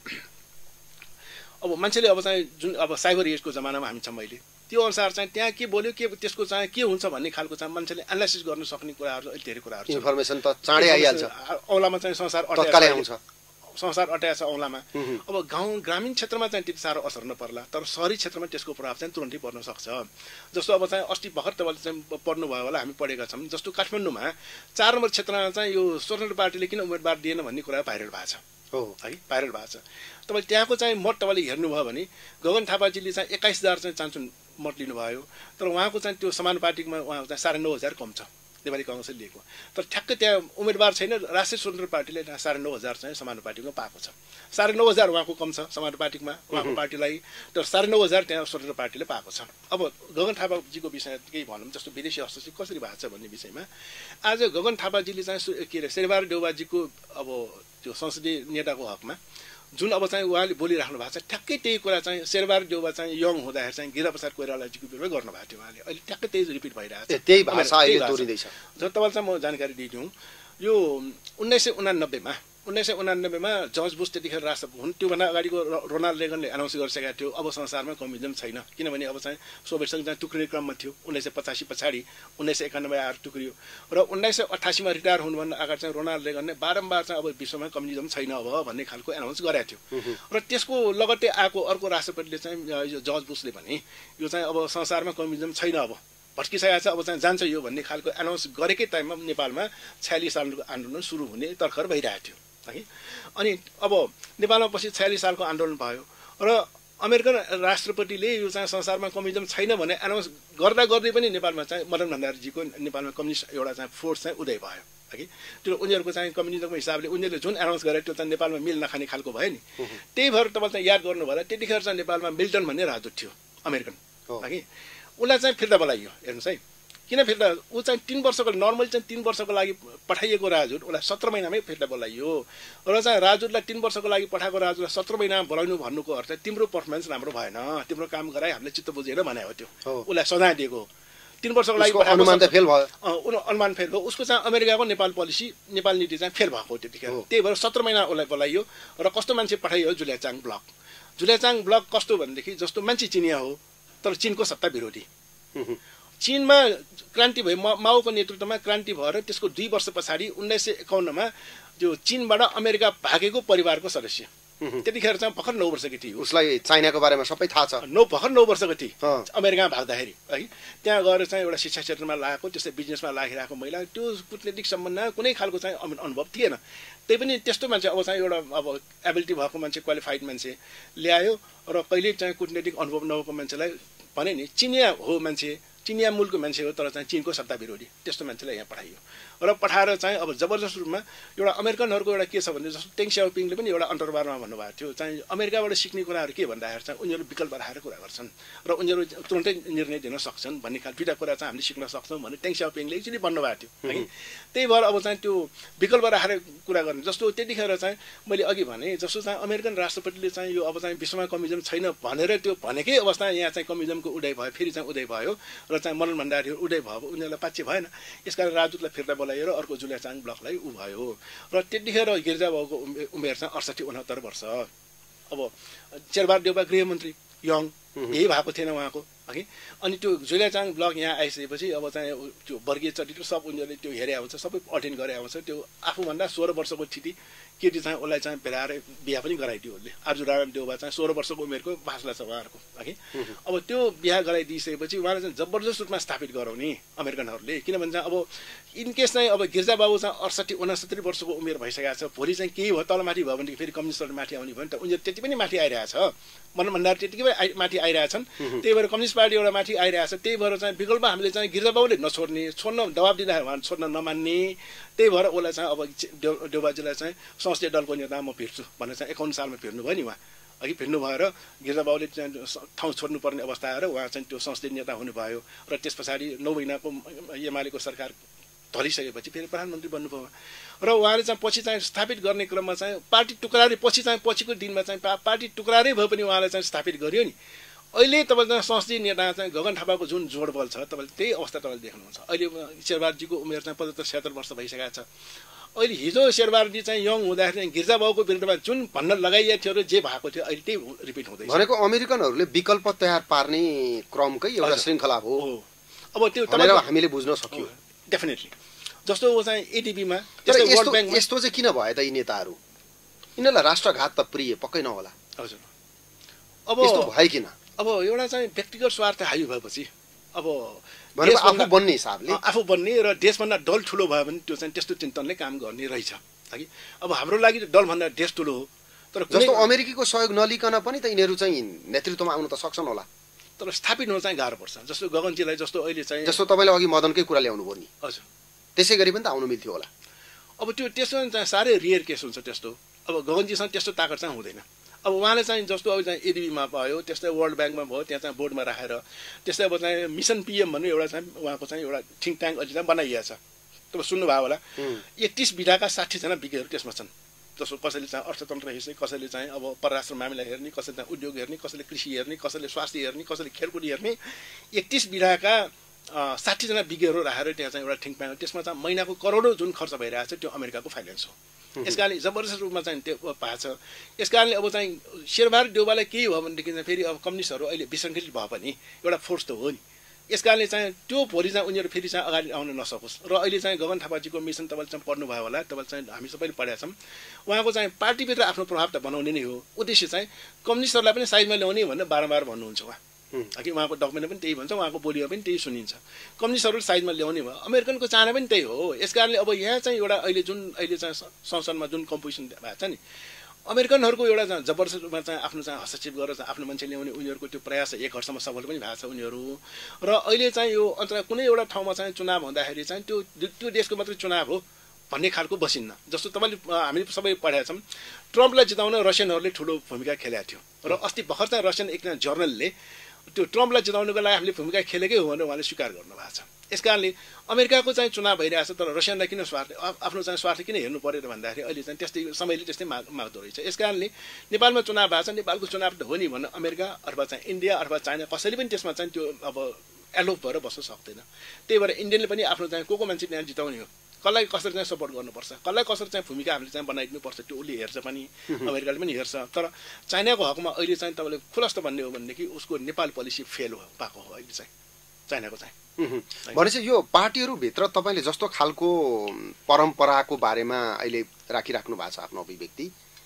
अब मान्छेले अब चाहिँ जुन अब साइबर एजको जमानामा हामी छौं अहिले त्यो अनुसार चाहिँ त्यहाँ के बोल्यो के त्यसको चाहिँ के हुन्छ भन्ने खालको चाहिँ मान्छेले एनालाइसिस गर्न सक्ने कुराहरु अहिले धेरै कुराहरु छ इन्फर्मेसन त चाँडै आइहाल्छ औलामा चाहिँ संसार तत्कालै आउँछ संसार अट्याएछ औलामा अब गाउँ ग्रामीण क्षेत्रमा चाहिँ त्यति साह्रो असर नपर्ला तर शहरी क्षेत्रमा त्यसको प्रभाव चाहिँ तुरुन्तै पर्न सक्छ जस्तो अब चाहिँ अस्ति भर्खर तपाईले चाहिँ पढ्नु भयो होला हामी पढेका छौं जस्तो काठमाडौँमा 4 नम्बर क्षेत्रमा चाहिँ यो स्वतन्त्र पार्टीले किन उम्मेदवार दिएन भन्ने कुरा भाइरल भएको छ हो है भाइरल भएको छ तपाईले त्यहाँको चाहिँ मत तपाईले हेर्नुभयो भने गगन थापाजीले चाहिँ 21000 चाहिँ चान्चुन मत लिनुभयो तर उहाँको चाहिँ त्यो समानुपातिकमा उहाँ चाहिँ 9500 कम छ नेपाली काङ्ग्रेसले लिएको। तर ठ्याक्कै त्यहाँ उम्मेदवार छैन। राष्ट्रिय स्वतन्त्र पार्टीले 9,500 चाहिँ समानुपातिकमा पाएको छ। 9,500 उहाँको कम छ समानुपातिकमा उहाँको पार्टीलाई, तर 9,500 त्यहाँ स्वतन्त्र पार्टीले पाएको छ। अब गगन थापाजीको विषय केही भनौँ, जस्तो विदेशी हस्तक्षेप कसरी भएको छ भन्ने विषयमा आज गगन थापाजीले चाहिँ के अरे शेरबहादुर देउवाजीको अब त्यो संसदीय नेताको हकमा जुन अब चाहिँ उहाँले बोलिराख्नु भएको छ, ठ्याक्कै त्यही कुरा चाहिँ शेरबहादुर देउवा चाहिँ यङ हुँदाखेरि चाहिँ गिरिजाप्रसाद कोइरालाजीको विरुद्धमै गर्नुभएको थियो उहाँले। अहिले ठ्याक्कै त्यही रिपिट भइरहेको छ, त्यही भाषा अहिले दोहोरिँदैछ। तपाईँलाई चाहिँ म जानकारी दिइदिउँ, यो 1989 मा जर्ज बुश त्यतिखेर राष्ट्रपति हुन्। त्योभन्दा अगाडिको रोनाल्ड रेगनले एनाउन्स गरिसकेका थियो अब संसारमा कम्युनिजम छैन, किनभने अब चाहिँ सोभियत सङ्घ चाहिँ टुक्रिने क्रममा थियो। 1985 पछाडि 1991 आएर टुक्रियो र 1988 मा रिटायर हुनुभन्दा अगाडि चाहिँ रोनाल्ड रेगनले बारम्बार चाहिँ अब विश्वमा कम्युनिजम छैन अब भन्ने खालको एनाउन्स गरेको थियो। र त्यसको लगत्तै आएको अर्को राष्ट्रपतिले चाहिँ जर्ज बुशले भने यो चाहिँ अब संसारमा कम्युनिजम छैन, अब भट्किसकेको छ, अब चाहिँ जान्छ यो भन्ने खालको एनाउन्स गरेकै टाइममा नेपालमा 46 सालको आन्दोलन सुरु हुने तर्खर भइरहेको थियो है। अनि अब नेपालमा पछि 46 सालको आन्दोलन भयो र अमेरिकन राष्ट्रपतिले यो चाहिँ संसारमा कम्युनिजम छैन भने एनाउन्स गर्दा गर्दै पनि नेपालमा चाहिँ मदन भण्डारीजीको नेपालमा कम्युनिस्ट एउटा चाहिँ फोर्स चाहिँ उदय भयो है। त्यो उनीहरूको चाहिँ कम्युनिजमको हिसाबले उनीहरूले जुन एनाउन्स गरे त्यो चाहिँ नेपालमा मिल नखाने खालको भयो नि। त्यही भएर तपाईँले चाहिँ याद गर्नु होला, त्यतिखेर चाहिँ नेपालमा मिल्टन भन्ने राजदूत थियो अमेरिकन है, उसलाई चाहिँ फिर्ता बोलाइयो। हेर्नुहोस् है, किन फिर्ता, ऊ चाहिँ 3 वर्षको नर्मल चाहिँ 3 वर्षको लागि पठाइएको राजदूत उसलाई 17 महिनामै फिर्ता बोलाइयो। र चाहिँ राजदूतलाई 3 वर्षको लागि पठाएको राजदूतलाई 17 महिनामा बोलाउनु भन्नुको अर्थ तिम्रो पर्फर्मेन्स राम्रो भएन, तिम्रो काम गराइ हामीले चित्त बुझेर भने हो, त्यो उसलाई सजाय दिएको। 3 वर्षको लागि अनुमान त फेल भयो, अनुमान फेल भयो। उसको चाहिँ अमेरिकाको नेपाल पोलिसी नेपाल नीति चाहिँ फेल भएको त्यतिखेर। त्यही भएर 17 महिना उसलाई बोलाइयो। र कस्तो मान्छे पठाइयो, जुल्याचाङ ब्लक। जुल्याचाङ ब्लक कस्तो भनेदेखि जस्तो मान्छे चिनिया हो तर चिनको सत्ता विरोधी। चीनमा क्रान्ति भयो, माओको नेतृत्वमा क्रान्ति भएर त्यसको 2 वर्ष पछाडि 1951 मा त्यो चीनबाट अमेरिका भागेको परिवारको सदस्य। त्यतिखेर चाहिँ भर्खर 9 वर्षकी थिए। उसलाई चाइनाको बारेमा सबै थाहा छ। भर्खर 9 वर्षको थिए अमेरिकामा भाग्दाखेरि है। त्यहाँ गएर चाहिँ एउटा शिक्षा क्षेत्रमा लागेको, त्यसै बिजनेसमा लागिरहेको महिला, त्यो कुटनीतिक सम्बन्धमा कुनै खालको चाहिँ अनुभव थिएन। त्यही पनि त्यस्तो मान्छे अब चाहिँ एउटा अब एबिलिटी भएको मान्छे, क्वालिफाइड मान्छे ल्यायो र कहिले चाहिँ कुटनीतिक अनुभव नभएको मान्छेलाई भने नि चिनिया हो मान्छे, चिनिया मूलको मान्छे हो तर चाहिँ चीनको सत्ता विरोधी, त्यस्तो मान्छेलाई यहाँ पठाइयो। र पठाएर चाहिँ अब जबरजस्त रूपमा एउटा अमेरिकनहरूको एउटा के छ भने जस्तो टेङ स्याओपिङले पनि एउटा अन्तर्वारमा भन्नुभएको थियो, चाहिँ अमेरिकाबाट सिक्ने कुराहरू के भन्दाखेरि चाहिँ उनीहरू विकल्प राखेर कुरा गर्छन् र उनीहरू तुरन्तै निर्णय दिन सक्छन् भन्ने खालको दुईवटा कुरा चाहिँ हामीले सिक्न सक्छौँ भने टेङ स्याओपिङले एक्चुअली भन्नुभएको थियो है। त्यही भएर अब चाहिँ त्यो विकल्प राखेर कुरा गर्ने जस्तो त्यतिखेर चाहिँ मैले अघि भने जस्तो चाहिँ अमेरिकन राष्ट्रपतिले चाहिँ यो अब चाहिँ विश्वमा कम्युनिजम छैन भनेर त्यो भनेकै अवस्था यहाँ चाहिँ कम्युनिजमको उदय भयो, फेरि चाहिँ उदय भयो र चाहिँ मदन भण्डारीहरू उदय भयो, उनीहरूलाई पाच्य भएन। यसकारण राजदूतलाई फिर्ता बोलाएर अर्को जुल्याचाङ ब्लकलाई ऊ भयो। र त्यतिखेर गिरिजाबाबुको उमेर चाहिँ 68-69 वर्ष। अब शेरबहादुर देउवा गृहमन्त्री यङ, यही भएको थिएन उहाँको है। अनि त्यो जुल्याचाङ ब्लक यहाँ आइसकेपछि अब चाहिँ त्यो वर्गीय चरित्र सब उनीहरूले त्यो हेरे आउँछ, सबै अटेन्ड गरे आउँछ। त्यो आफूभन्दा 16 वर्षको केटी चाहिँ उसलाई चाहिँ भेलाएर बिहा पनि गराइदियो उसले। आर्जुराम देउवा चाहिँ 16 वर्षको उमेरको बासला छ उहाँहरूको है। अब त्यो बिहा गराइदिइसकेपछि उहाँलाई चाहिँ जबरजस्त रूपमा स्थापित गराउने अमेरिकनहरूले, किनभने चाहिँ अब इनकेस चाहिँ अब गिरिजाबाबु चाहिँ 68-69 वर्षको उमेर भइसकेको छ, भोलि चाहिँ केही भयो तलमाथि भयो भनेदेखि फेरि कम्युनिस्टहरू माथि आउने भयो नि त। उनीहरू त्यति पनि माथि आइरहेछ, मदन भण्डारी त्यतिकै माथि आइरहेछन्। त्यही भएर कम्युनिस्ट पार्टी एउटा माथि आइरहेछ। त्यही भएर चाहिँ विकल्प हामीले चाहिँ गिरिजाबाबुले छोड्न दबाब दिँदाखेरि उहाँ छोड्न नमान्ने। त्यही भएर उसलाई चाहिँ अब देउबाजीलाई चाहिँ संसदीय दलको नेता म भिड्छु भनेर चाहिँ 51 सालमा भिड्नु भयो नि उहाँ अघि भिड्नु भएर गिरिजाबाबुले चाहिँ ठाउँ छोड्नुपर्ने अवस्था आएर उहाँ चाहिँ त्यो संसदीय नेता हुनुभयो। र त्यस पछाडि 9 महिनाको एमालेको सरकार ढलिसकेपछि फेरि प्रधानमन्त्री बन्नुभयो। र उहाँले चाहिँ पछि चाहिँ स्थापित गर्ने क्रममा चाहिँ पार्टी टुक्रारै पछिको दिनमा चाहिँ पार्टी टुक्रारै भए पनि उहाँलाई चाहिँ स्थापित गर्यो नि। अहिले तपाईँले संसदीय नेता चाहिँ गगन थापाको जुन जोडबल छ तपाईँले त्यही अवस्था तपाईँले देख्नुहुन्छ। अहिले शेरबहादुरजीको उमेर चाहिँ 75-76 वर्ष भइसकेको छ। अहिले हिजो शेरबहादुरजी चाहिँ यङ हुँदाखेरि गिरिजाबाबुको विरुद्धमा जुन भन्न लगाइएको थियो र जे भएको थियो अहिले त्यही रिपिट हुँदैछ। भनेको अमेरिकनहरूले विकल्प तयार पार्ने क्रमकै एउटा श्रृङ्खला हो। अब त्यो हामीले बुझ्न सक्यौँ डेफिनेटली। जस्तो चाहिँ एडिबीमा यस्तो चाहिँ किन भयो त यी नेताहरू? यिनीहरूलाई राष्ट्रघात त प्रिय पक्कै नहोला। हजुर, अब यस्तो भयो किन? अब एउटा चाहिँ व्यक्तिगत स्वार्थ हावी भएपछि अब आफू बन्ने हिसाबले आफू बन्ने र देशभन्दा दल ठुलो भयो भने त्यो चाहिँ त्यस्तो चिन्तनले काम गर्ने रहेछ है। अब हाम्रो लागि दलभन्दा देश ठुलो हो। तर जस्तो अमेरिकीको सहयोग नलिकन पनि त यिनीहरू चाहिँ नेतृत्वमा आउन त सक्छन् होला, तर स्थापित हुन चाहिँ गाह्रो पर्छ। जस्तो गगनजीलाई जस्तो अहिले चाहिँ जस्तो तपाईँले अघि मदनकै कुरा ल्याउनु भयो नि। हजुर, त्यसै गरी पनि त आउनु मिल्थ्यो होला। अब त्यो त्यसो चाहिँ साह्रै रियर केस हुन्छ त्यस्तो। अब गगनजीसँग त्यस्तो ताकत चाहिँ हुँदैन। अब उहाँले चाहिँ जस्तो अब चाहिँ एडिबीमा भयो, त्यस्तै वर्ल्ड ब्याङ्कमा भयो, त्यहाँ चाहिँ बोर्डमा राखेर, त्यस्तै अब चाहिँ मिसन पिएम भन्ने एउटा चाहिँ उहाँको चाहिँ एउटा थिङ्क ट्याङ्क अहिले चाहिँ बनाइएको छ। तपाईँ सुन्नुभयो होला। 31 विधाका 60 जना विज्ञहरू त्यसमा छन्। जस्तो कसैले चाहिँ अर्थतन्त्र हेर्ने, कसैले चाहिँ अब परराष्ट्र मामिला हेर्ने, कसैले चाहिँ उद्योग हेर्ने, कसैले कृषि हेर्ने, कसैले स्वास्थ्य हेर्ने, कसैले खेलकुद हेर्ने, 31 विधाका 60 जना विज्ञहरू राखेर त्यहाँ चाहिँ एउटा थिङ्क ट्याङ्क। त्यसमा चाहिँ महिनाको करोडौँ जुन खर्च भइरहेको छ त्यो अमेरिकाको फाइनेन्स हो। यस कारणले जबरजस्त रूपमा चाहिँ त्यो भएको छ। यस कारणले अब चाहिँ शेरबहादुर देउवालाई केही भयो भनेदेखि चाहिँ फेरि अब कम्युनिस्टहरू अहिले विसङ्गठित भए पनि एउटा फोर्स त हो नि। यस कारणले चाहिँ त्यो भोलि चाहिँ उनीहरू फेरि चाहिँ अगाडि आउन नसकोस्। र अहिले चाहिँ गगन थापाजीको मिसन तपाईँले चाहिँ पढ्नुभयो होला, तपाईँले चाहिँ हामी सबैले पढेका छौँ। उहाँको चाहिँ पार्टीभित्र आफ्नो प्रभाव त बनाउने नै हो। उद्देश्य चाहिँ कम्युनिस्टहरूलाई पनि साइजमा ल्याउने भनेर बारम्बार भन्नुहुन्छ उहाँ। कि उहाँको डकुमेन्टमा पनि त्यही भन्छ, उहाँको बोलीमा पनि त्यही सुनिन्छ। कम्युनिस्टहरू साइजमा ल्याउने भयो। अमेरिकनको चाहना पनि त्यही हो। यस कारणले अब यहाँ चाहिँ एउटा अहिले चाहिँ संसदमा जुन कम्पोजिसन भएको छ नि, अमेरिकनहरूको एउटा जबरजस्त रूपमा चाहिँ आफ्नो चाहिँ हस्तक्षेप गरेर चाहिँ आफ्नो मान्छे ल्याउने उनीहरूको त्यो प्रयास 1 वर्षमा सफल पनि भएको छ उनीहरू। र अहिले चाहिँ यो अन्तर्राष्ट्रिय कुनै एउटा ठाउँमा चाहिँ चुनाव हुँदाखेरि चाहिँ त्यो देशको मात्रै चुनाव हो भन्ने खालको बसिन्न। जस्तो तपाईँले हामीले सबै पढेका छौँ, ट्रम्पलाई जिताउन रसियनहरूले ठुलो भूमिका खेलेको थियो। र अस्ति भर्खर चाहिँ रसियन एकजना जर्नलले त्यो ट्रम्पलाई जिताउनुको लागि हामीले भूमिका खेलेकै हो भनेर उहाँले स्वीकार गर्नुभएको छ। यस कारणले अमेरिकाको चाहिँ चुनाव भइरहेको छ, तर रसियनलाई किन स्वार्थ, आफ्नो चाहिँ स्वार्थ किन हेर्नु पर्यो त भन्दाखेरि अहिले चाहिँ त्यस्तै समयले त्यस्तै माग्दो रहेछ। यस कारणले नेपालमा चुनाव भएको छ, नेपालको चुनाव त हो नि भनेर अमेरिका अथवा चाहिँ इन्डिया अथवा चाइना कसैले पनि त्यसमा चाहिँ त्यो अब एलोप भएर बस्न सक्दैन। त्यही भएर इन्डियनले पनि आफ्नो चाहिँ को मान्छे त्यहाँ जिताउने हो, कसलाई कसरी चाहिँ सपोर्ट गर्नुपर्छ, कसलाई कसरी चाहिँ भूमिका हामीले चाहिँ बनाइदिनुपर्छ त्यो उसले हेर्छ पनि, अमेरिकाले पनि हेर्छ। तर चाइनाको हकमा अहिले चाहिँ तपाईँले खुलस्त भन्ने हो भनेदेखि उसको नेपाल पोलिसी फेल भएको हो अहिले चाहिँ चाइनाको चाहिँ। भनेपछि यो पार्टीहरूभित्र तपाईँले जस्तो खालको परम्पराको बारेमा अहिले राखिराख्नु भएको छ आफ्नो अभिव्यक्ति,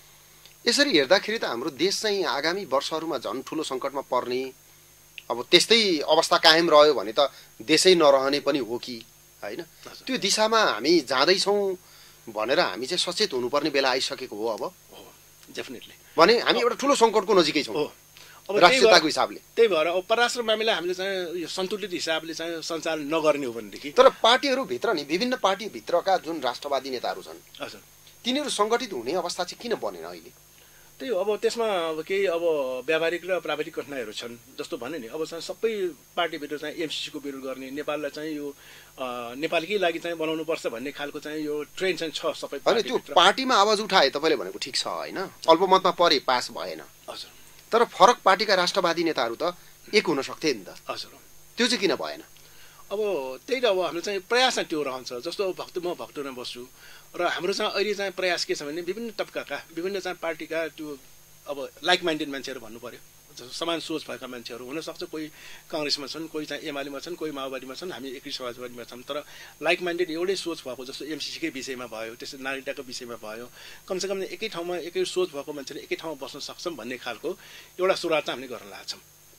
यसरी हेर्दाखेरि त हाम्रो देश चाहिँ आगामी वर्षहरूमा झन् ठुलो सङ्कटमा पर्ने, अब त्यस्तै अवस्था कायम रह्यो भने त देशै नरहने पनि हो कि होइन? त्यो दिशामा हामी जाँदैछौँ भनेर हामी चाहिँ सचेत हुनुपर्ने बेला आइसकेको हो अब। डेफिनेटली भने हामी एउटा ठुलो सङ्कटको नजिकै छौँ अब राष्ट्रियताको हिसाबले। त्यही भएर अब परराष्ट्र मामिला हामीले चाहिँ यो सन्तुलित हिसाबले चाहिँ सञ्चालन नगर्ने हो भनेदेखि। तर पार्टीहरूभित्र नि विभिन्न पार्टीभित्रका जुन राष्ट्रवादी नेताहरू छन् हजुर, तिनीहरू सङ्गठित हुने अवस्था चाहिँ किन बनेन अहिले? त्यही अब त्यसमा अब केही अब व्यावहारिक र प्राविधिक कठिनाइहरू छन्। जस्तो भने नि अब चाहिँ सबै पार्टीभित्र चाहिँ एमसिसीको विरोध गर्ने, नेपाललाई चाहिँ यो नेपालकै लागि चाहिँ बनाउनुपर्छ भन्ने खालको चाहिँ यो ट्रेन्ड चाहिँ छ सबै पार्टी। त्यो पार्टीमा आवाज उठाए तपाईँले भनेको ठिक छ होइन, अल्पमतमा परे पास भएन। हजुर, तर फरक पार्टीका राष्ट्रवादी नेताहरू त एक हुन सक्थे नि त। हजुर, त्यो चाहिँ किन भएन? अब त्यही त अब हाम्रो चाहिँ प्रयास चाहिँ त्यो रहन्छ। जस्तो म भक्तपुरमा बस्छु र हाम्रो चाहिँ अहिले चाहिँ प्रयास के छ भने विभिन्न तबकाका विभिन्न चाहिँ पार्टीका त्यो अब लाइक माइन्डेड मान्छेहरू भन्नु पर्यो, जस्तो समान सोच भएका मान्छेहरू हुनसक्छ। कोही काङ्ग्रेसमा छन्, कोही चाहिँ एमालेमा छन्, कोही माओवादीमा छन्, हामी एकै समाजवादीमा छौँ। तर लाइक माइन्डेड एउटै सोच भएको, जस्तो एमसिसीकै विषयमा भयो, त्यस्तै नागरिकताको विषयमा भयो, कमसेकम एकै ठाउँमा एकै सोच भएको मान्छेले एकै ठाउँमा बस्न सक्छौँ भन्ने खालको एउटा सुरुवात चाहिँ हामीले गर्न लाग्छौँ।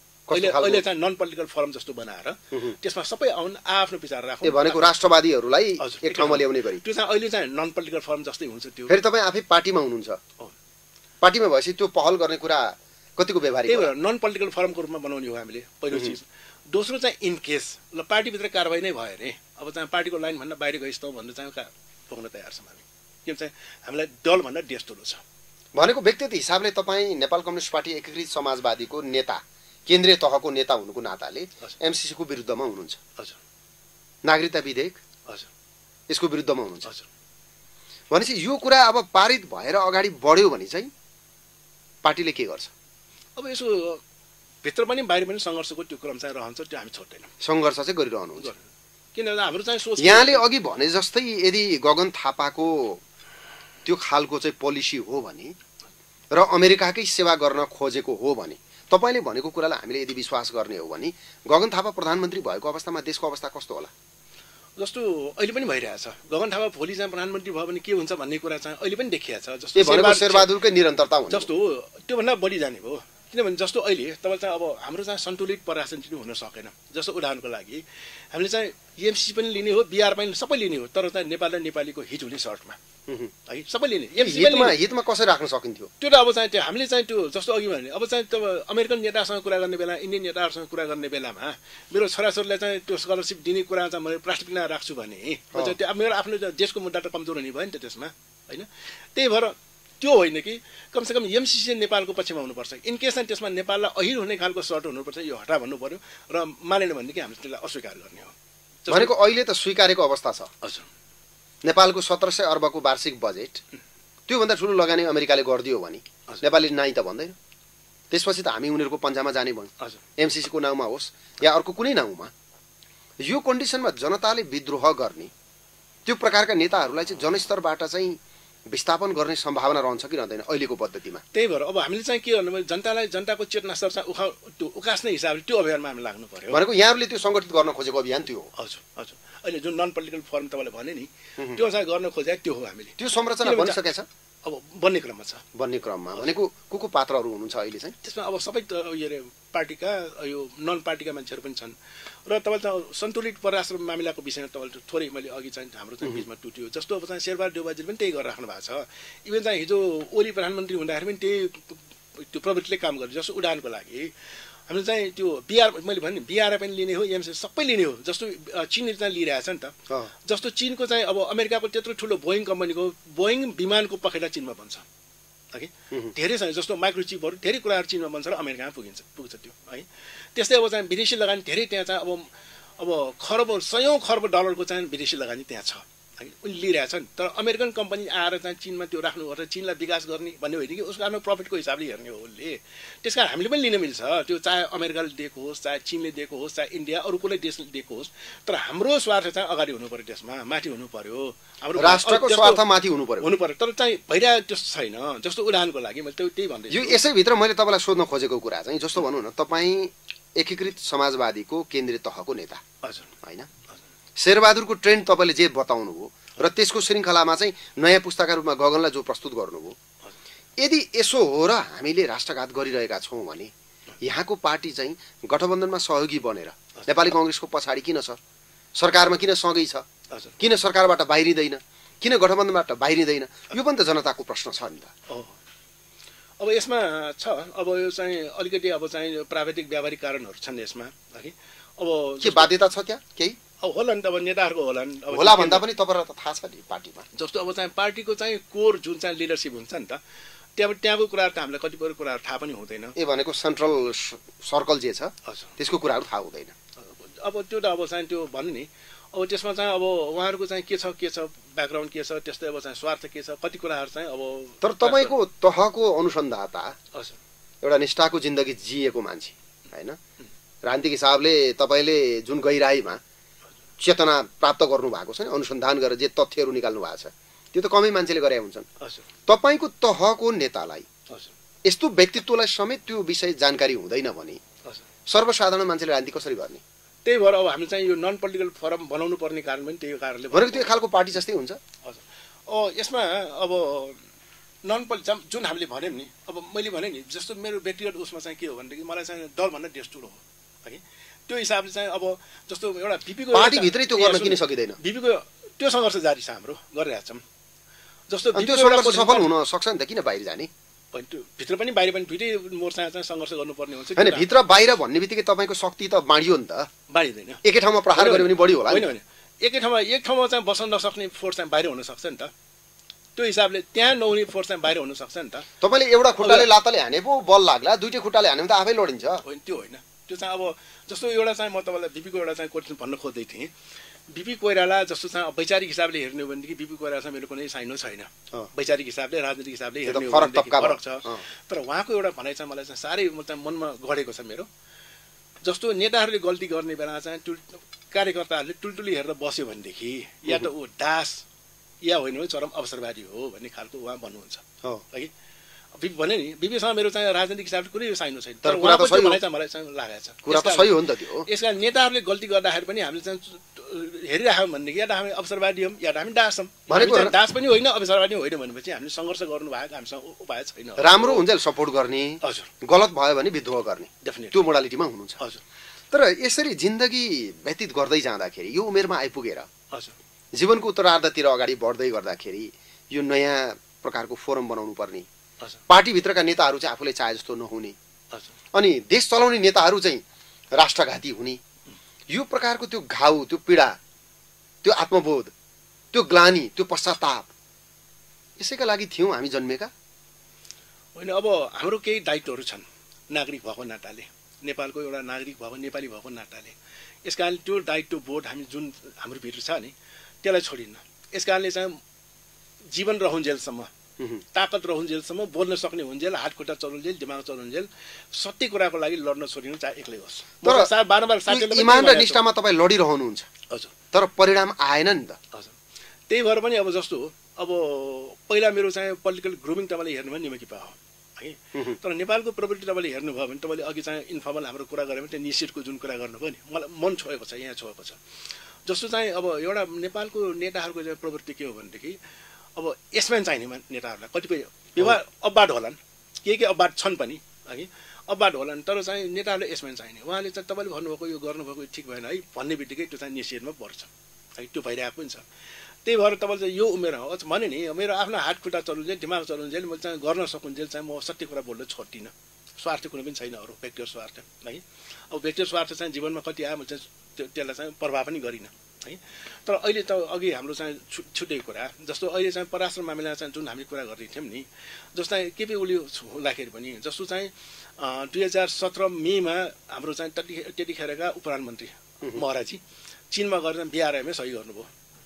अहिले चाहिँ नन पोलिटिकल फोरम जस्तो बनाएर त्यसमा सबै आउन आफ्नो विचार राखौँ। भनेको राष्ट्रवादीहरूलाई एक ठाउँमा ल्याउने गरी त्यो चाहिँ अहिले चाहिँ नन पोलिटिकल फोरम जस्तै हुन्छ। त्यो फेरि तपाईँ आफै पार्टीमा हुनुहुन्छ, पार्टीमा भएपछि त्यो पहल गर्ने कुरा कतिको व्यवहारिक? त्यही भएर नन पोलिटिकल फोरमको रूपमा बनाउने हो हामीले पहिलो चिज। दोस्रो चाहिँ इन केस ल पार्टीभित्र कारवाही नै भयो अरे, अब चाहिँ पार्टीको लाइन भन्दा बाहिर गइस्तौँ भनेर चाहिँ पोख्न तयार छौँ हामी। किन चाहिँ हामीलाई दलभन्दा देश ठुलो छ। भनेको व्यक्तिगत हिसाबले तपाईँ नेपाल कम्युनिस्ट पार्टी एकीकृत समाजवादीको नेता, केन्द्रीय तहको नेता हुनुको नाताले एमसिसीको विरुद्धमा हुनुहुन्छ। हजुर, नागरिकता विधेयक हजुर यसको विरुद्धमा हुनुहुन्छ। हजुर, भनेपछि यो कुरा अब पारित भएर अगाडि बढ्यो भने चाहिँ पार्टीले के गर्छ? अब यसो भित्र पनि बाहिर पनि सङ्घर्षको त्यो क्रम चाहिँ रहन्छ, त्यो हामी छोड्दैनौँ। सङ्घर्ष चाहिँ गरिरहनुहुन्छ किनभने हाम्रो चाहिँ सोच यहाँले अघि भने जस्तै यदि गगन थापाको त्यो खालको चाहिँ पोलिसी हो भने र अमेरिकाकै सेवा गर्न खोजेको हो भने, तपाईँले भनेको कुरालाई हामीले यदि विश्वास गर्ने हो भने गगन थापा प्रधानमन्त्री भएको अवस्थामा देशको अवस्था कस्तो होला? जस्तो अहिले पनि भइरहेछ। गगन थापा भोलि चाहिँ प्रधानमन्त्री भयो भने के हुन्छ भन्ने कुरा चाहिँ अहिले पनि देखिएको छ। जस्तो शेरबहादुरकै निरन्तरता हुन्छ जस्तो हो त्योभन्दा बढी जाने भयो। किनभने जस्तो अहिले तपाईँ चाहिँ अब हाम्रो चाहिँ सन्तुलित परराष्ट्र हुन सकेन। जस्तो उदाहरणको लागि हामीले चाहिँ एमसिसी पनि लिने हो, बिआर पनि सबै लिने हो, तर चाहिँ नेपाल र नेपालीको हिट हुने सर्टमा है सबै लिने। हितमा कसरी राख्न सकिन्थ्यो त्यो त अब चाहिँ त्यो हामीले चाहिँ त्यो जस्तो अघि भने अब चाहिँ त्यो अमेरिकन नेतासँग कुरा गर्ने बेला, इन्डियन नेताहरूसँग कुरा गर्ने बेलामा मेरो छोराछोरीलाई चाहिँ त्यो स्कलरसिप दिने कुरा चाहिँ मैले प्राथमिक बनाएर राख्छु भने त्यो मेरो आफ्नो देशको मुद्दा त कमजोर हुने भयो नि त त्यसमा होइन। त्यही भएर त्यो होइन कि कमसेकम एमसिसी नेपालको पक्षमा हुनुपर्छ। इनकेस चाहिँ त्यसमा नेपाललाई अहिर हुने खालको सर्ट हुनुपर्छ, यो हटा भन्नु पर्यो र मानेन भनेदेखि हामीले त्यसलाई अस्वीकार गर्ने हो। भनेको अहिले त स्वीकारेको अवस्था छ। हजुर, नेपालको 1700 अर्बको वार्षिक बजेट त्योभन्दा ठुलो लगानी अमेरिकाले गरिदियो भने नेपालले नाइ त भन्दैन। त्यसपछि त हामी उनीहरूको पन्जामा जाने भयौँ, एमसिसीको नाउँमा होस् या अर्को कुनै नाउँमा। यो कन्डिसनमा जनताले विद्रोह गर्ने त्यो प्रकारका नेताहरूलाई चाहिँ जनस्तरबाट चाहिँ विस्थापन गर्ने सम्भावना रहन्छ कि रहँदैन अहिलेको पद्धतिमा? त्यही भएर अब हामीले चाहिँ के गर्नु भने जनतालाई, जनताको चेतना स्तर चाहिँ उकास्ने हिसाबले त्यो अभियानमा हामी लाग्नु पर्यो। भनेको यहाँहरूले त्यो सङ्गठित गर्न खोजेको अभियान त्यो हो। हजुर हजुर, अहिले जुन नन पोलिटिकल फोरम तपाईँले भने नि त्यो चाहिँ गर्न खोजेको त्यो हो। हामीले त्यो संरचना बनिसकेको छ, अब बन्ने क्रममा छ। बन्ने क्रममा भनेको को पात्रहरू हुनुहुन्छ अहिले चाहिँ त्यसमा? अब सबै पार्टीका यो नन पार्टीका मान्छेहरू पनि छन् र तपाईँले चाहिँ सन्तुलित परराष्ट्र मामिलाको विषयमा तपाईँले थोरै मैले अघि चाहिँ हाम्रो चाहिँ बिचमा टुट्यो। जस्तो अब चाहिँ शेरबहादुर देउवाजीले पनि त्यही गरेर राख्नु भएको छ। इभन चाहिँ हिजो ओली प्रधानमन्त्री हुँदाखेरि पनि त्यही त्यो प्रवृत्तिले काम गर्यो। जस्तो उदाहरणको लागि हामीले चाहिँ त्यो बिआर मैले भने बिआर पनि लिने हो, एमसी सबै लिने हो। जस्तो चिनले चाहिँ लिइरहेछ नि त। जस्तो चिनको चाहिँ अब अमेरिकाको त्यत्रो ठुलो बोइङ कम्पनीको बोइङ विमानको पखेटा चिनमा बन्छ है। धेरै छ, जस्तो माइक्रोचिपहरू धेरै कुराहरू चिनमा बन्छ र अमेरिकामा पुग्छ त्यो है। त्यस्तै अब चाहिँ विदेशी लगानी धेरै त्यहाँ चाहिँ अब खरब सयौँ खरब डलरको चाहिँ विदेशी लगानी त्यहाँ छ है, उनी लिइरहेछ नि। तर अमेरिकन कम्पनी आएर चाहिँ चिनमा त्यो राख्नुपर्छ, चिनलाई विकास गर्ने भन्ने होइन कि उसको आफ्नो प्रफिटको हिसाबले हेर्ने हो उसले। त्यस कारण हामीले पनि लिन मिल्छ त्यो, चाहे अमेरिकाले दिएको होस्, चाहे चिनले दिएको होस्, चाहे इन्डिया अरू कुनै देशले दिएको होस्। तर हाम्रो स्वार्थ चाहिँ अगाडि हुनु पर्यो, त्यसमा माथि हुनु पर्यो, हाम्रो राष्ट्रको स्वार्थ माथि हुनु पर्यो। तर चाहिँ भइरहेको त्यस्तो छैन। जस्तो उदाहरणको लागि मैले त्यही भन्दैछु। यो यसैभित्र मैले तपाईँलाई सोध्न खोजेको कुरा चाहिँ जस्तो भनौँ न, तपाईँ एकीकृत समाजवादीको केन्द्रीय तहको नेता हजुर होइन, शेरबहादुरको ट्रेन्ड तपाईँले जे बताउनु भयो र त्यसको श्रृङ्खलामा चाहिँ नयाँ पुस्ताका रूपमा गगनलाई जो प्रस्तुत गर्नुभयो, यदि यसो हो र हामीले राष्ट्रघात गरिरहेका छौँ भने यहाँको पार्टी चाहिँ गठबन्धनमा सहयोगी बनेर नेपाली कङ्ग्रेसको पछाडि किन छ? सरकारमा किन सँगै छ? किन सरकारबाट बाहिरिँदैन? किन गठबन्धनबाट बाहिरिँदैन? यो पनि त जनताको प्रश्न छ नि त। अब यसमा छ, अब यो चाहिँ अलिकति अब चाहिँ प्राविधिक व्यावहारिक कारणहरू छन् यसमा है। अब के बाध्यता छ त्यहाँ केही? अब होला नि त, अब नेताहरूको होला नि, होला भन्दा पनि तपाईँलाई त थाहा छ नि पार्टीमा। जस्तो अब चाहिँ पार्टीको चाहिँ कोर जुन चाहिँ लिडरसिप हुन्छ नि त, त्यहाँको कुराहरू त हामीलाई कतिपय कुराहरू थाहा पनि हुँदैन। ए भनेको सेन्ट्रल सर्कल जे छ त्यसको कुराहरू थाहा हुँदैन। अब त्यो त अब चाहिँ त्यो भन्नु नि, अब त्यसमा चाहिँ अब उहाँहरूको चाहिँ के छ ब्याकग्राउन्ड के छ, त्यस्तै अब चाहिँ स्वार्थ के छ, कति कुराहरू चाहिँ अब। तर तपाईँको तहको अनुसन्धाता एउटा निष्ठाको जिन्दगी जिएको मान्छे होइन, राजनीतिक हिसाबले तपाईँले जुन गहिराईमा चेतना प्राप्त गर्नु भएको छ नि, अनुसन्धान गरेर जे तथ्यहरू निकाल्नु भएको छ त्यो त कमै मान्छेले गरे हुन्छन्। तपाईँको तहको नेतालाई यस्तो व्यक्तित्वलाई समेत त्यो विषय जानकारी हुँदैन भने सर्वसाधारण मान्छेले राजनीति कसरी गर्ने? त्यही भएर अब हामी चाहिँ यो नन पोलिटिकल फोरम बनाउनु पर्ने कारण पनि त्यही कारणले भनेको त्यो खालको पार्टी जस्तै हुन्छ। हजुर, यसमा अब नन पोलिटिकल जुन हामीले भन्यौँ नि, अब मैले भने नि जस्तो मेरो व्यक्तिगत उसमा चाहिँ के हो भनेदेखि मलाई चाहिँ दलभन्दा देश ठुलो हो है। त्यो हिसाबले चाहिँ अब जस्तो एउटा बिपीको पार्टीभित्रै त्यो गर्न किन सकिँदैन? बिपीको त्यो सङ्घर्ष जारी छ, हाम्रो गरिरहेको छौँ। जस्तो सफल हुन सक्छ नि त, किन बाहिर जाने? भित्र पनि बाहिर पनि दुइटै मोर्चा चाहिँ सङ्घर्ष गर्नुपर्ने हुन्छ। होइन, भित्र बाहिर भन्ने बित्तिकै तपाईँको शक्ति त बाँडियो नि त। बाँडिँदैन, एकै ठाउँमा प्रहार गर्यो भने बढी होला। होइन, एक ठाउँमा चाहिँ बस्न नसक्ने फोर्स चाहिँ बाहिर हुन सक्छ नि त। त्यो हिसाबले त्यहाँ नहुने फोर्स चाहिँ बाहिर हुन सक्छ नि त। तपाईँले एउटा खुट्टाले लातले हाने पो बल लाग्ला, दुइटै खुट्टाले हाने त आफै लडिन्छ। होइन, त्यो होइन। त्यो चाहिँ अब जस्तो एउटा चाहिँ म तपाईँलाई बिपीको एउटा चाहिँ क्वेसन भन्न खोज्दै थिएँ। बिपी कोइराला जस्तो चाहिँ वैचारिक हिसाबले हेर्ने हो भनेदेखि बिपी कोइरालासँग मेरो कुनै साइनो छैन। वैचारिक हिसाबले, राजनीतिक हिसाबले हेर्ने हो भने फरक छ। तर उहाँको एउटा भनाइ चाहिँ मलाई चाहिँ साह्रै मनमा गढेको छ मेरो। जस्तो नेताहरूले गल्ती गर्ने बेला चाहिँ कार्यकर्ताहरूले टुलटुली हेरेर बस्यो भनेदेखि या त ऊ दास या होइन भने चरम अवसरवादी हो भन्ने खालको उहाँ भन्नुहुन्छ है। बिपी भने नि, बिपीसँग मेरो चाहिँ राजनीतिक हिसाबले कुनै साइनो छैन। तर उहाँको भनाइ चाहिँ मलाई चाहिँ लागेको छ। कुरा त सही हो नि त त्यो। यसकारण नेताहरूले गल्ती गर्दाखेरि पनि हामीले चाहिँ हेरिराख्यौँ भनेदेखि या त हामी अवसरवादी हौँ या त हामी दास हौँ। दास पनि होइन अवसरवादी होइन भनेपछि हामीले सङ्घर्ष गर्नु भएको हामीसँग उपाय छैन। राम्रो हुन्छ सपोर्ट गर्ने, हजुर, गलत भयो भने विद्रोह गर्ने, डेफिनेटली त्यो मोडालिटीमा हुनुहुन्छ। हजुर। तर यसरी जिन्दगी व्यतीत गर्दै जाँदाखेरि यो उमेरमा आइपुगेर हजुर जीवनको उत्तरार्धतिर अगाडि बढ्दै गर्दाखेरि यो नयाँ प्रकारको फोरम बनाउनु पर्ने, पार्टीभित्रका नेताहरू चाहिँ आफूले चाहे जस्तो नहुने, अनि देश चलाउने नेताहरू चाहिँ राष्ट्रघाती हुने, यो प्रकारको त्यो घाउ, त्यो पीडा, त्यो आत्मबोध, त्यो ग्लानी, त्यो पश्चाताप यसैका लागि थियौँ हामी जन्मेका होइन। अब हाम्रो केही दायित्वहरू छन् नागरिक भएको नाताले, नेपालको एउटा नागरिक भएको, नेपाली भएको नाताले। यस कारणले त्यो दायित्व बोध हामी जुन हाम्रो भित्र छ नि त्यसलाई छोडिन्न। यस कारणले चाहिँ जीवन रहन्जेलसम्म, ताकत रहन्जेलसम्म, बोल्न सक्ने हुन्जेल, हात खुट्टा चलाउन्जेल, दिमाग चलाउन्जेल सत्य कुराको लागि लड्न छोडिनु, चाहे एक्लै होस्। तर बारम्बार इमान र निष्ठामा तपाईँ लडिरहनुहुन्छ। हजुर। तर परिणाम आएन नि त। हजुर। त्यही भएर पनि अब जस्तो अब पहिला मेरो चाहिँ पोलिटिकल ग्रुमिङ तपाईँले हेर्नुभयो निमकी पा हो है। तर नेपालको प्रवृत्ति तपाईँले हेर्नुभयो भने तपाईँले अघि चाहिँ इन्फर्मल हाम्रो कुरा गऱ्यो भने त्यो निश्चितको जुन कुरा गर्नुभयो नि मलाई मन छोएको छ, यहाँ छोएको छ। जस्तो चाहिँ अब एउटा नेपालको नेताहरूको चाहिँ प्रवृत्ति के हो भनेदेखि अब यसमा चाहिने नेताहरूलाई कतिपय व्यवहार अब्बाड होलान्, के अब्बाड छन् पनि है, अब्बाड होलान्, तर चाहिँ नेताहरूले यसमा चाहिने। उहाँले चाहिँ तपाईँले भन्नुभएको यो गर्नुभएको ठिक भएन है भन्ने बित्तिकै त्यो चाहिँ निषेधमा पर्छ है, त्यो भइरहेको पनि छ। त्यही भएर तपाईँले चाहिँ यो उमेरमा हो भने नि मेरो आफ्नो हात खुट्टा चलाउन्जेल, दिमाग चलाउन्जेल मैले चाहिँ गर्न सकुन्जेल चाहिँ म सत्य कुरा बोल्न छोड्दिनँ। स्वार्थ कुनै पनि छैन अरू, व्यक्तिगत स्वार्थ है। अब व्यक्तिगत स्वार्थ चाहिँ जीवनमा कति आयो मैले चाहिँ त्यसलाई चाहिँ प्रभाव पनि गरिनँ है। तर अहिले त अघि हाम्रो चाहिँ छुट्टै कुरा, जस्तो अहिले चाहिँ परराष्ट्र मामिला चाहिँ जुन हामी कुरा गर्दै थियौँ नि, जस्तो चाहिँ केपी ओली हुँदाखेरि पनि जस्तो चाहिँ 2017 मेमा हाम्रो चाहिँ त्यतिखेरका उपप्रधानमन्त्री महराजी चीनमा गएर बिआरआईमै सही गर्नुभयो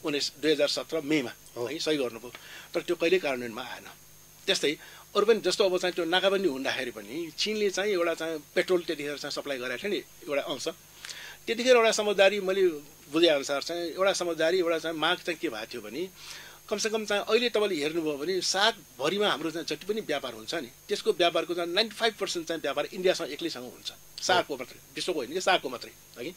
2017 मेमा है, सही गर्नुभयो। तर त्यो कहिले कार्यान्वयनमा आएन। त्यस्तै अरू पनि जस्तो अब चाहिँ त्यो नाकाबन्दी हुँदाखेरि पनि चीनले चाहिँ एउटा चाहिँ पेट्रोल त्यतिखेर चाहिँ सप्लाई गरेको थियो नि एउटा अंश, त्यतिखेर एउटा समझदारी मैले बुझेअनुसार चाहिँ एउटा समझदारी एउटा चाहिँ माग चाहिँ के भएको थियो भने कमसेकम चाहिँ अहिले तपाईँले हेर्नुभयो भने सागभरिमा हाम्रो चाहिँ जति पनि व्यापार हुन्छ नि त्यसको व्यापारको चाहिँ 95% चाहिँ व्यापार इन्डियासँग एक्लैसँग हुन्छ, सागको मात्रै, विश्वको होइन कि सागको मात्रै है।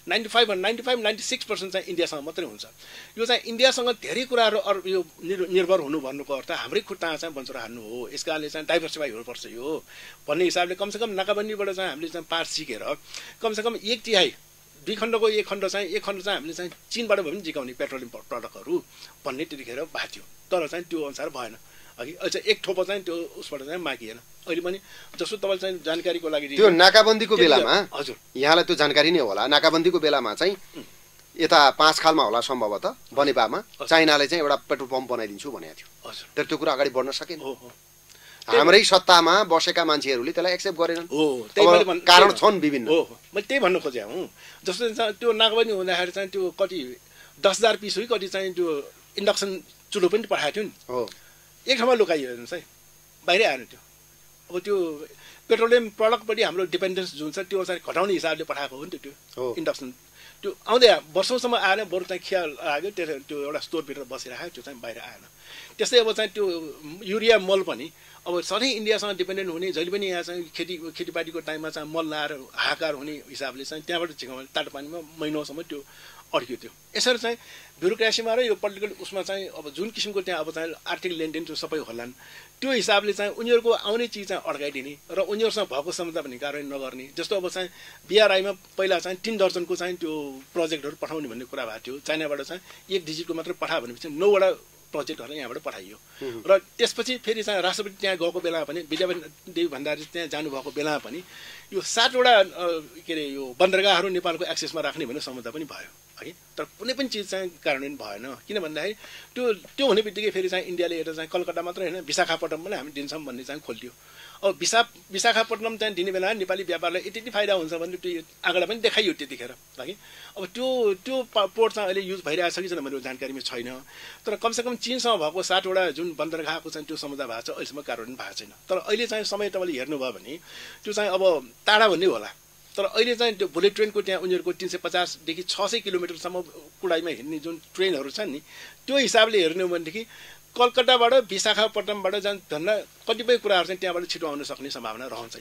95-96% चाहिँ इन्डियासँग मात्रै हुन्छ। यो चाहिँ इन्डियासँग धेरै कुराहरू अरू यो निर्भर हुनु भन्नुको अर्थ हाम्रै खुट्टामा चाहिँ बन्चरो हान्नु हो। यस कारणले चाहिँ डाइभर्सिफाई हुनुपर्छ यो भन्ने हिसाबले कमसेकम नाकाबन्दीबाट चाहिँ हामीले चाहिँ पार सिकेर कमसेकम 1/3 दुई खण्डको एक खण्ड चाहिँ हामीले चाहिँ चीनबाट भए पनि जिकाउने पेट्रोलियम प्रडक्टहरू भन्ने त्यतिखेर भएको थियो। तर चाहिँ त्यो अनुसार भएन अघि अझ एक थोपो चाहिँ त्यो उसबाट चाहिँ मागिएन। अहिले पनि जस्तो तपाईँले चाहिँ जानकारीको लागि त्यो नाकाबन्दीको बेलामा हजुर यहाँलाई त्यो जानकारी नै होला, नाकाबन्दीको बेलामा चाहिँ यता 5 खालमा होला सम्भवतः बनेपामा चाइनाले चाहिँ एउटा पेट्रोल पम्प बनाइदिन्छु भनेको थियो। हजुर। तर त्यो कुरा अगाडि बढ्न सकेन। हाम्रै सत्तामा बसेका मान्छेहरूले त्यसलाई एक्सेप्ट गरेनन्। कारण छन् विभिन्न। हो मैले त्यही भन्न खोजेँ हुँ। जस्तो त्यो नाकाबन्दी हुँदाखेरि चाहिँ त्यो कति 10,000 पिस हो कति चाहिँ त्यो इन्डक्सन चुलो पनि पठाएको थियो नि। हो एक ठाउँमा लुकाइयो हेर्नुहोस् है, बाहिरै आएन त्यो। अब त्यो पेट्रोलियम प्रडक्टपट्टि हाम्रो डिपेन्डेन्स जुन छ त्यो चाहिँ घटाउने हिसाबले पठाएको हो नि त त्यो इन्डक्सन। त्यो आउँदै वर्षौँसम्म आएन, बरु चाहिँ खियाल लाग्यो त्यो एउटा स्टोरभित्र बसिरहेको त्यो चाहिँ बाहिर आएन। त्यस्तै अब चाहिँ त्यो युरिया मल पनि अब सधैँ इन्डियासँग डिपेन्डेन्ट हुने, जहिले पनि यहाँ चाहिँ खेतीपातीको टाइममा चाहिँ मल लाएर हाहाकार हुने हिसाबले चाहिँ त्यहाँबाट झिकाउने तातो पानीमा महिनौसम्म त्यो अड्कियो थियो। यसरी चाहिँ ब्युरोक्रेसीमा र यो पोलिटिकल उसमा चाहिँ अब जुन किसिमको त्यहाँ अब चाहिँ आर्थिक लेनदेन त्यो सबै होलान् त्यो हिसाबले चाहिँ उनीहरूको आउने चिज चाहिँ अड्काइदिने र उनीहरूसँग भएको क्षमता पनि कार्यान्वयन नगर्ने। जस्तो अब चाहिँ बिआरआईमा पहिला चाहिँ 3 दर्जनको चाहिँ त्यो प्रोजेक्टहरू पठाउने भन्ने कुरा भएको थियो। चाइनाबाट चाहिँ 1 डिजिटको मात्रै पठायो भनेपछि 9वटा प्रोजेक्टहरू यहाँबाट पठाइयो। र त्यसपछि फेरि चाहिँ राष्ट्रपति त्यहाँ गएको बेलामा पनि विद्यादेवी भण्डारी त्यहाँ जानुभएको बेलामा पनि यो 7वटा के अरे यो बन्दरगाहहरू नेपालको एक्सेसमा राख्ने भन्ने सम्झौता पनि भयो है। तर कुनै पनि चिज चाहिँ कार्यान्वयन भएन। किन भन्दाखेरि त्यो हुने बित्तिकै फेरि चाहिँ इन्डियाले हेरेर चाहिँ कलकत्ता मात्रै होइन विशाखापट्टनम पनि हामी दिन्छौँ भन्ने चाहिँ खोलिदियो। अब विशाखापट्टनम चाहिँ दिने बेला नेपाली व्यापारलाई यति फाइदा हुन्छ भन्ने त्यो आँकडा पनि देखाइयो त्यतिखेर है। अब त्यो पोर्ट चाहिँ अहिले युज भइरहेको छ कि छैन मेरो जानकारीमा छैन। तर कमसेकम चीनसँग भएको 7वटा जुन बन्दरगाहको चाहिँ त्यो सम्झौता भएको छ अहिलेसम्म कार्यान्वयन भएको छैन। तर अहिले चाहिँ समय तपाईँले हेर्नुभयो भने त्यो चाहिँ अब टाढा भन्ने होला। तर अहिले चाहिँ त्यो बुलेट ट्रेनको त्यहाँ उनीहरूको 350 देखि 600 किलोमिटरसम्म कुडाइमा हिँड्ने जुन ट्रेनहरू छन् नि त्यो हिसाबले हेर्ने हो भनेदेखि कलकत्ताबाट विशाखापट्टनमबाट झन् कतिपय कुराहरू चाहिँ त्यहाँबाट छिटो आउन सक्ने सम्भावना रहन्छ यहाँ।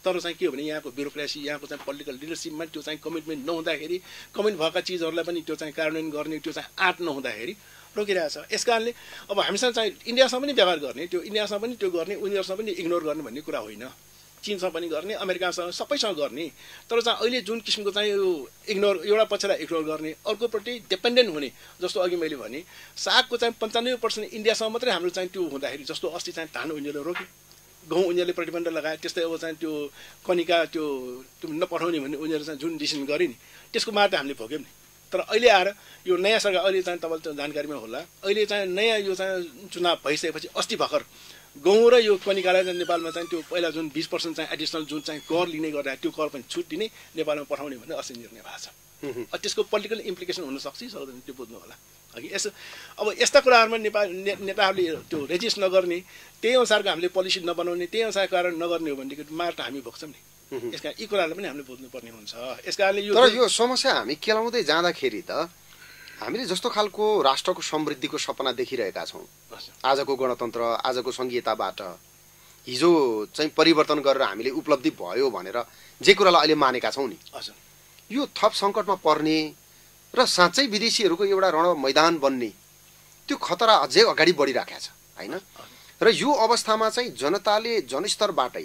तर चाहिँ के हो भने यहाँको ब्युरोक्रेसी यहाँको चाहिँ पोलिटिकल लिडरसिपमा त्यो चाहिँ कमिटमेन्ट नहुँदाखेरि कमिट भएका चिजहरूलाई पनि त्यो चाहिँ कार्यान्वयन गर्ने त्यो चाहिँ आँट नहुँदाखेरि रोकिरहेछ। यस कारणले अब हामीसँग चाहिँ इन्डियासँग पनि व्यवहार गर्ने त्यो इन्डियासँग पनि त्यो गर्ने उनीहरूसँग पनि इग्नोर गर्ने भन्ने कुरा होइन। चीनसँग पनि गर्ने अमेरिकासँग सबैसँग गर्ने तर चाहिँ अहिले जुन किसिमको चाहिँ यो इग्नोर एउटा पक्षलाई इग्नोर गर्ने अर्कोपट्टि डिपेन्डेन्ट हुने जस्तो अघि मैले भने सागको चाहिँ 95% इन्डियासँग मात्रै हाम्रो चाहिँ त्यो हुँदाखेरि जस्तो अस्ति चाहिँ धान उनीहरूले रोके गहुँ उनीहरूले प्रतिबन्ध लगाए त्यस्तै अब चाहिँ त्यो कनिका त्यो नपठाउने भन्ने उनीहरू चाहिँ जुन डिसिसन गरे नि त्यसको मार त हामीले भोग्यौँ नि। तर अहिले आएर यो नयाँ सरकार अहिले चाहिँ तपाईँले जानकारीमा होला अहिले चाहिँ नयाँ यो चाहिँ चुनाव भइसकेपछि अस्ति भर्खर गहुँ र यो कनिकालाई चाहिँ नेपालमा चाहिँ त्यो पहिला जुन 20% चाहिँ एडिसनल जुन चाहिँ कर लिने गर्दा त्यो कर पनि छुट दिने नेपालमा पठाउने भन्ने अस्ति निर्णय भएको छ। त्यसको पोलिटिकल इम्प्लिकेसन हुनसक्छ सक्दैन त्यो बुझ्नु होला अघि यसो अब यस्ता कुराहरूमा नेपाल नेताहरूले त्यो रेजिस्ट नगर्ने त्यही अनुसारको हामीले पोलिसी नबनाउने त्यही अनुसार कारण नगर्ने हो भनेदेखि मार त हामी भोग्छौँ नि। यस कारण यी कुराहरूलाई पनि हामीले बुझ्नुपर्ने हुन्छ। यस कारणले यो समस्या हामी केलाउँदै जाँदाखेरि त हामीले जस्तो खालको राष्ट्रको समृद्धिको सपना देखिरहेका छौँ आजको गणतन्त्र आजको सङ्घीयताबाट हिजो चाहिँ परिवर्तन गरेर हामीले उपलब्धि भयो भनेर जे कुरालाई अहिले मानेका छौँ नि यो थप सङ्कटमा पर्ने र साँच्चै विदेशीहरूको एउटा रण मैदान बन्ने त्यो खतरा अझै अगाडि बढिराखेको छ होइन। र यो अवस्थामा चाहिँ जनताले जनस्तरबाटै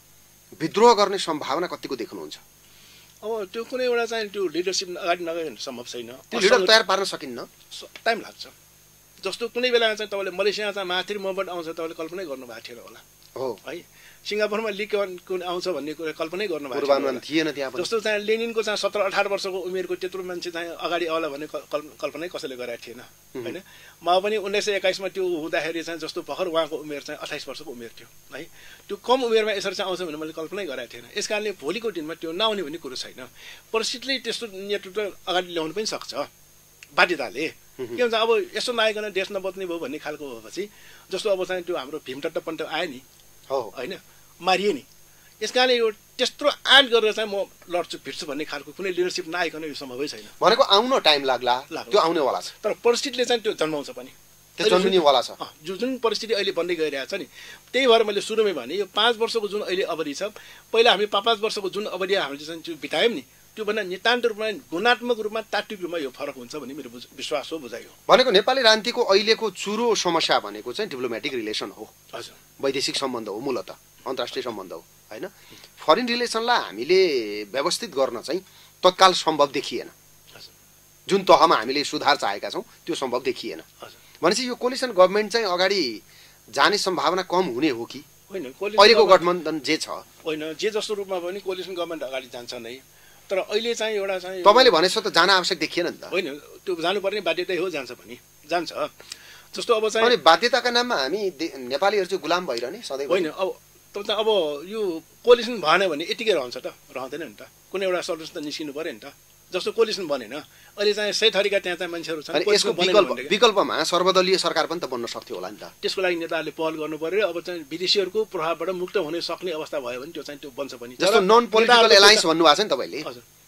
विद्रोह गर्ने सम्भावना कतिको देख्नुहुन्छ? अब त्यो कुनै एउटा चाहिँ त्यो लिडरसिप अगाडि नगएको सम्भव छैन। त्यो लिडर तयार पार्न सकिन्न, टाइम लाग्छ। जस्तो कुनै बेला चाहिँ तपाईँले मलेसिया चाहिँ माथि मुभमेन्ट आउँछ तपाईँले कल्पनै गर्नुभएको थिएन होला हो है। सिङ्गापुरमा लिग कुन आउँछ भन्ने कुरा कल्पनै गर्नुभएको थिएन त्यहाँ। जस्तो चाहिँ लेनिनको चाहिँ 17-18 वर्षको उमेरको त्यत्रो मान्छे चाहिँ अगाडि आउला भन्ने कल्पनै कसैले गरेको थिएन होइन। म पनि 1921 मा त्यो हुँदाखेरि चाहिँ जस्तो भर्खर उहाँको उमेर चाहिँ 28 वर्षको उमेर थियो है। त्यो कम उमेरमा यसरी चाहिँ आउँछ भने मैले कल्पनै गरेको थिएन। यस कारणले भोलिको दिनमा त्यो नआउने भन्ने कुरो छैन। परिस्थितिले त्यस्तो नेतृत्व अगाडि ल्याउनु पनि सक्छ बाध्यताले। के भन्छ अब यसो नआइकन देश नबच्ने भयो भन्ने खालको भएपछि जस्तो अब चाहिँ त्यो हाम्रो भीमटट्ट पन्ट आयो नि होइन मारिए नि। यस कारणले यो त्यत्रो आँट गरेर चाहिँ म लड्छु भिड्छु भन्ने खालको कुनै लिडरसिप नआइकन यो सम्भवै छैन। भनेको आउन टाइम लाग्ला त्यो आउनेवाला छ तर परिस्थितिले चाहिँ त्यो जन्माउँछ पनि त्यो जन्मिनेवाला छ। जुन परिस्थिति अहिले बन्दै गइरहेको छ नि त्यही भएर मैले सुरुमै भने यो 5 वर्षको जुन अहिले अवधि छ पहिला हामी 5 वर्षको जुन अवधि हामीले चाहिँ त्यो बितायौँ नि त्योभन्दा नितान्त रूपमा गुणात्मक रूपमा तात्विक रूपमा यो फरक हुन्छ भन्ने मेरो विश्वास हो बुझाइ हो। भनेको नेपाली राजनीतिको अहिलेको चुरो समस्या भनेको चाहिँ डिप्लोमेटिक रिलेसन हो। हजुर वैदेशिक सम्बन्ध हो मूलत अन्तर्राष्ट्रिय सम्बन्ध हो होइन। फरेन रिलेसनलाई हामीले व्यवस्थित गर्न चाहिँ तत्काल सम्भव देखिएन। जुन तहमा हामीले सुधार चाहेका छौँ त्यो सम्भव देखिएन भनेपछि यो कोलिसन गभर्मेन्ट चाहिँ अगाडि जाने सम्भावना कम हुने हो कि होइन? अहिलेको गठबन्धन जे छ होइन जे जस्तो रूपमा पनि कोलिसन गभर्मेन्ट अगाडि जान्छ नै तर अहिले चाहिँ एउटा चाहिँ तपाईँले भनेजस्तो त जान आवश्यक देखिएन नि त। होइन त्यो जानुपर्ने बाध्यता हो जान्छ पनि जान्छ। जस्तो अब चाहिँ अनि बाध्यताका नाममा हामी नेपालीहरू चाहिँ गुलाम भइरहने सधैँ होइन। अब यो कोलिसन भएन भने यतिकै रहन्छ त रहँदैन नि त। कुनै एउटा सल्युसन त निस्किनु पर्यो नि त। जस्तो कोलिसन बनेन अहिले चाहिँ सही थरीका त्यहाँ चाहिँ मान्छेहरू छन्। यसको विकल्पमा सर्वदलीय सरकार पनि त बन्न सक्थ्यो होला नि त। त्यसको लागि नेताहरूले पहल गर्नु पर्यो। अब चाहिँ विदेशीहरूको प्रभावबाट मुक्त हुन सक्ने अवस्था भयो भने त्यो चाहिँ त्यो बन्छ पनि। जस्तो नन पोलिटिकल एलायन्स भन्नुभएको छ नि तपाईँले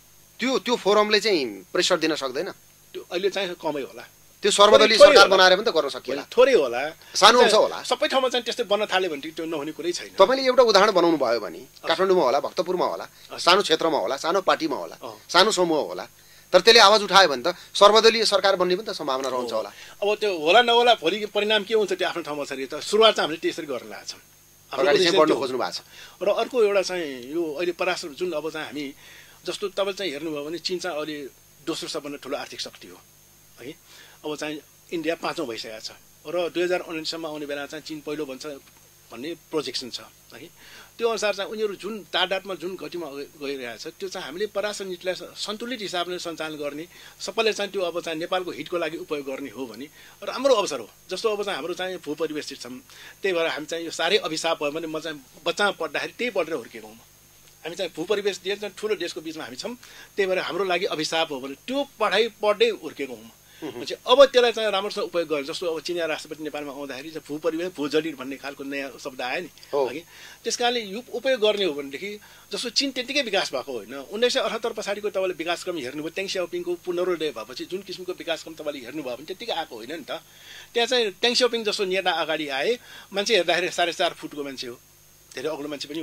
त्यो फोरमले चाहिँ प्रेसर दिन सक्दैन? त्यो अहिले चाहिँ कमै होला। त्यो सर्वदलीय सरकार बनाएर पनि त गर्न सकिएला थोरै होला सानो हुन्छ होला। सबै ठाउँमा चाहिँ त्यस्तै बन्न थाल्यो भने त्यो नहुने कुरै छैन। तपाईँले एउटा उदाहरण बनाउनु भयो भने काठमाडौँमा होला भक्तपुरमा होला सानो क्षेत्रमा होला सानो पार्टीमा होला सानो समूह होला तर त्यसले आवाज उठायो भने त सर्वदलीय सरकार बन्ने पनि त सम्भावना रहन्छ होला। अब त्यो होला नहोला भोलि परिणाम के हुन्छ त्यो आफ्नो ठाउँमा छ। त सुरुवात चाहिँ हामीले त्यसरी गर्न लागेका छौँ अगाडि चाहिँ बढ्नु खोज्नु भएको छ। र अर्को एउटा चाहिँ यो अहिले पराश्र जुन अब चाहिँ हामी जस्तो तपाईँले चाहिँ हेर्नुभयो भने चीन चाहिँ अहिले दोस्रो सबभन्दा ठुलो आर्थिक शक्ति हो है। अब चाहिँ इन्डिया 5औं भइसकेको छ र 2019 सम्म आउने बेला चाहिँ चीन पहिलो बन्छ भन्ने प्रोजेक्सन छ है। त्यो अनुसार चाहिँ उनीहरू जुन तादादमा जुन गतिमा गइरहेको छ त्यो चाहिँ हामीले पराश्र नीतिलाई सन्तुलित हिसाबले सञ्चालन गर्ने सबैले चाहिँ त्यो अब चाहिँ नेपालको हितको लागि उपयोग गर्ने हो भने राम्रो अवसर हो। जस्तो अब चाहिँ हाम्रो चाहिँ भूपरिवेष्टित छौँ त्यही भएर हामी चाहिँ यो साह्रै अभिशाप भयो भने म चाहिँ बच्चामा पढ्दाखेरि त्यही पढेर हुर्केको हुँ। हामी चाहिँ भूपरिवेश देश चाहिँ ठुलो देशको बिचमा हामी छौँ त्यही भएर हाम्रो लागि अभिशाप हो भने त्यो पढाइ पढ्दै हुर्केको हुँ। अब त्यसलाई चाहिँ राम्रोसँग उपयोग गरेर जस्तो अब चिनिया राष्ट्रपति नेपालमा आउँदाखेरि चाहिँ भूपरिवेश भूजडिर भन्ने खालको नयाँ शब्द आयो नि अघि। त्यस कारणले यो उपयोग गर्ने हो भनेदेखि जस्तो चीन त्यतिकै विकास भएको होइन। 1978 पछाडिको तपाईँले विकासक्रम हेर्नुभयो टेङ स्याओपिङको पुनरोदय भएपछि जुन किसिमको विकासक्रम तपाईँले हेर्नुभयो भने त्यतिकै आएको होइन नि त। त्यहाँ चाहिँ टेङ स्याओपिङ जस्तो नेता अगाडि आए मान्छे हेर्दाखेरि 4.5 फुटको मान्छे हो धेरै अग्लो मान्छे पनि होइन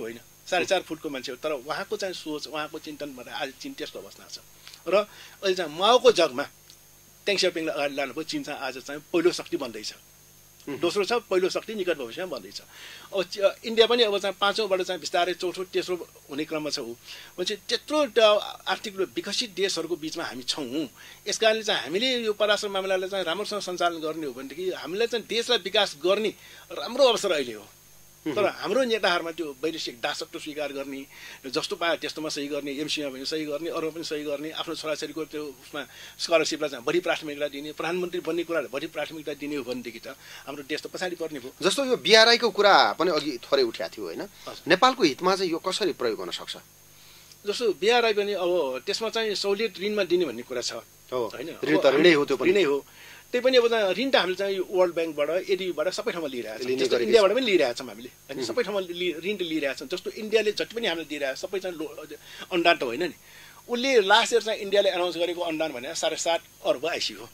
4.5 फुटको मान्छे हो, तर उहाँको चाहिँ सोच, उहाँको चिन्तनबाट आज चीन त्यस्तो अवस्था छ। र अहिले चाहिँ माओको जगमा टेङ स्याओपिङलाई अगाडि लानुभयो, चीन चाहिँ आज चाहिँ पहिलो शक्ति बन्दैछ। दोस्रो छ पहिलो शक्ति निकट भविष्यमा बन्दैछ। अब इन्डिया पनि अब चाहिँ 5औँबाट चाहिँ बिस्तारै चौथो तेस्रो हुने क्रममा छ। भनेपछि त्यत्रो आर्थिक रूपले विकसित देशहरूको बिचमा हामी छौँ। यस कारणले चाहिँ हामीले यो परराष्ट्र मामिलालाई चाहिँ राम्रोसँग सञ्चालन गर्ने हो भनेदेखि हामीलाई चाहिँ देशलाई विकास गर्ने राम्रो अवसर अहिले हो। तर हाम्रो नेताहरूमा त्यो वैदेशिक दासत्व स्वीकार गर्ने, जस्तो पायो त्यस्तोमा सही गर्ने, एमसीमा पनि सही गर्ने, अरूमा पनि सही गर्ने, आफ्नो छोराछोरीको त्यो उसमा स्कलरसिपलाई चाहिँ बढी प्राथमिकता दिने, प्रधानमन्त्री बन्ने कुरालाई बढी प्राथमिकता दिने हो भनेदेखि त हाम्रो देश त पछाडि पर्ने भयो। जस्तो यो बिआरआईको कुरा पनि अघि थोरै उठ्या थियो होइन, नेपालको हितमा चाहिँ यो कसरी प्रयोग गर्न सक्छ? जस्तो बिआरआई पनि अब त्यसमा चाहिँ सहुलियत ऋणमा दिने भन्ने कुरा छ होइन, ऋण त ऋणै हो, त्यो पनि ऋणै हो। त्यही पनि अब चाहिँ ऋण त हामीले चाहिँ वर्ल्ड ब्याङ्कबाट, एडीबीबाट सबै ठाउँमा लिइरहेको छौँ। जस्तो इन्डियाबाट पनि लिइरहेको छौँ हामीले होइन, सबै ठाउँमा ऋण लिइरहेको छौँ। जस्तो इन्डियाले जति पनि हामीले दिइरहेको सबै चाहिँ अनुदान त होइन नि। उसले लास्ट इयर चाहिँ इन्डियाले एनाउन्स गरेको अनुदान भनेर 7.5 अर्ब आइसी हो।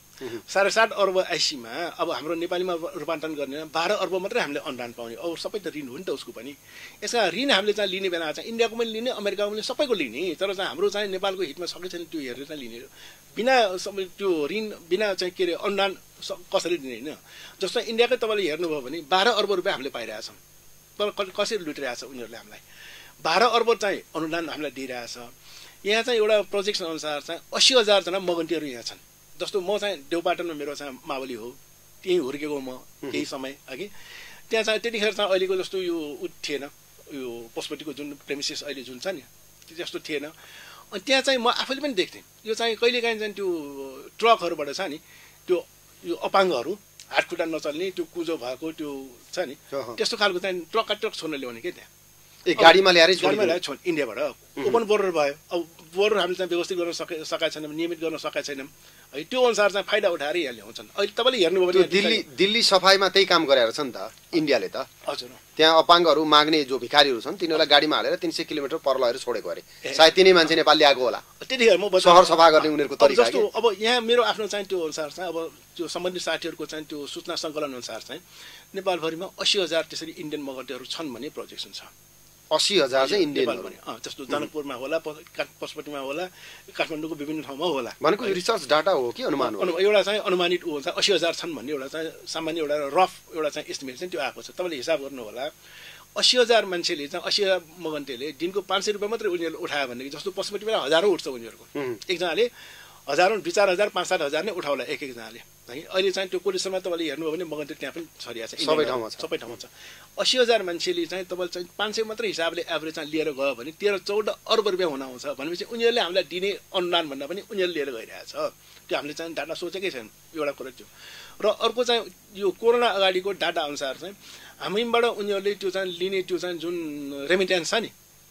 7.5 अर्ब आइसीमा अब हाम्रो नेपालीमा रूपान्तरण गर्ने 12 अर्ब मात्रै हामीले अनुदान पाउने, अरू सबै त ऋण हो नि त उसको पनि। यसका ऋण हामीले चाहिँ लिने बेला चाहिँ इन्डियाको पनि लिने, अमेरिकाको पनि सबैको लिने, तर चाहिँ हाम्रो चाहिँ नेपालको हितमा सकै छैन त्यो हेरेर चाहिँ लिने। बिना त्यो ऋण बिना चाहिँ के अरे अनुदान कसरी दिने होइन। जस्तो इन्डियाकै तपाईँले हेर्नुभयो भने 12 अर्ब रुपियाँ हामीले पाइरहेछौँ, तर कसरी लुटिरहेछ उनीहरूले हामीलाई। 12 अर्ब चाहिँ अनुदान हामीलाई दिइरहेछ। यहाँ चाहिँ एउटा प्रोजेक्सन अनुसार चाहिँ 80,000 जना मगन्तीहरू यहाँ छन्। जस्तो म चाहिँ देउपाटनमा मेरो चाहिँ मावली हो, त्यहीँ हुर्केको म केही समय अघि। त्यहाँ चाहिँ त्यतिखेर चाहिँ अहिलेको जस्तो यो थिएन, यो पशुपतिको जुन प्रेमिसेस अहिले जुन छ नि त्यस्तो थिएन। अनि त्यहाँ चाहिँ म आफैले पनि देख्थेँ, यो चाहिँ कहिलेकाहीँ चाहिँ त्यो ट्रकहरूबाट छ नि, त्यो यो अपाङ्गहरू हातखुट्टा नचल्ने, त्यो कुजो भएको त्यो छ नि, त्यस्तो खालको चाहिँ ट्रक छोड्न ल्याउने क्या त्यहाँ। गाडीमा ल्याएर छोड इन्डियाबाट ओपन बोर्डर भयो। अब बोर्डर हामीले चाहिँ व्यवस्थित गर्न सकेका छैनौँ, नियमित गर्न सकेका छैनौँ है। त्यो अनुसार चाहिँ फाइदा उठाएर यहाँ ल्याउँछन्। अहिले तपाईँले हेर्नुभयो भने दिल्ली सफाइमा त्यही काम गरेर छ नि त इन्डियाले त। हजुर, त्यहाँ अपाङ्गहरू माग्ने जो भिखारीहरू छन् तिनीहरूलाई गाडीमा हालेर 300 किलोमिटर पर लगेर छोडेको अरे। सायद तिनै मान्छे नेपाल ल्याएको होला त्यतिखेर। म सहर सफा गर्ने उनीहरूको तरिका जस्तो अब यहाँ मेरो आफ्नो चाहिँ त्यो अनुसार चाहिँ अब त्यो सम्बन्धित साथीहरूको चाहिँ त्यो सूचना सङ्कलन अनुसार चाहिँ नेपालभरिमा 80,000 त्यसरी इन्डियन मगन्तीहरू छन् भन्ने प्रोजेक्सन छ। 80,000 चाहिँ इन्डियन, जस्तो जनकपुरमा होला, पशुपतिमा होला, काठमाडौँको विभिन्न ठाउँमा होला भनेको रिसर्च डाटा हो कि अनुमान हो? एउटा चाहिँ अनुमानित ऊ हुन्छ 80,000 छन् भन्ने एउटा चाहिँ सामान्य एउटा रफ एउटा चाहिँ एस्टिमेट चाहिँ त्यो आएको छ। तपाईँले हिसाब गर्नु होला 80,000 मान्छेले चाहिँ 80,000 मगन्तेले दिनको 500 रुपियाँ मात्रै उनीहरूले उठायो भनेदेखि जस्तो पशुपतिमा हजारौँ उठ्छ उनीहरूको। एकजनाले हजारौँ 2-4,000 5-7 हजार नै उठाउला एकजनाले है। अहिले चाहिँ त्यो कोलेश्वरमा तपाईँले हेर्नुभयो भने मगन्ते त्यहाँ पनि छरिया छ, सबै ठाउँमा छ। 80,000 मान्छेले चाहिँ तपाईँले चाहिँ 500 मात्रै हिसाबले एभरेज चाहिँ लिएर गयो भने 13-14 अर्ब रुपियाँ हुन आउँछ भनेपछि उनीहरूले हामीलाई दिने अनुदान भन्दा पनि उनीहरूले लिएर गइरहेछ। त्यो हामीले चाहिँ डाटा सोचेकै छैन, एउटा कुरा त्यो। र अर्को चाहिँ यो कोरोना अगाडिको डाटा अनुसार चाहिँ हामीबाट उनीहरूले त्यो चाहिँ लिने त्यो चाहिँ जुन रेमिटेन्स छ नि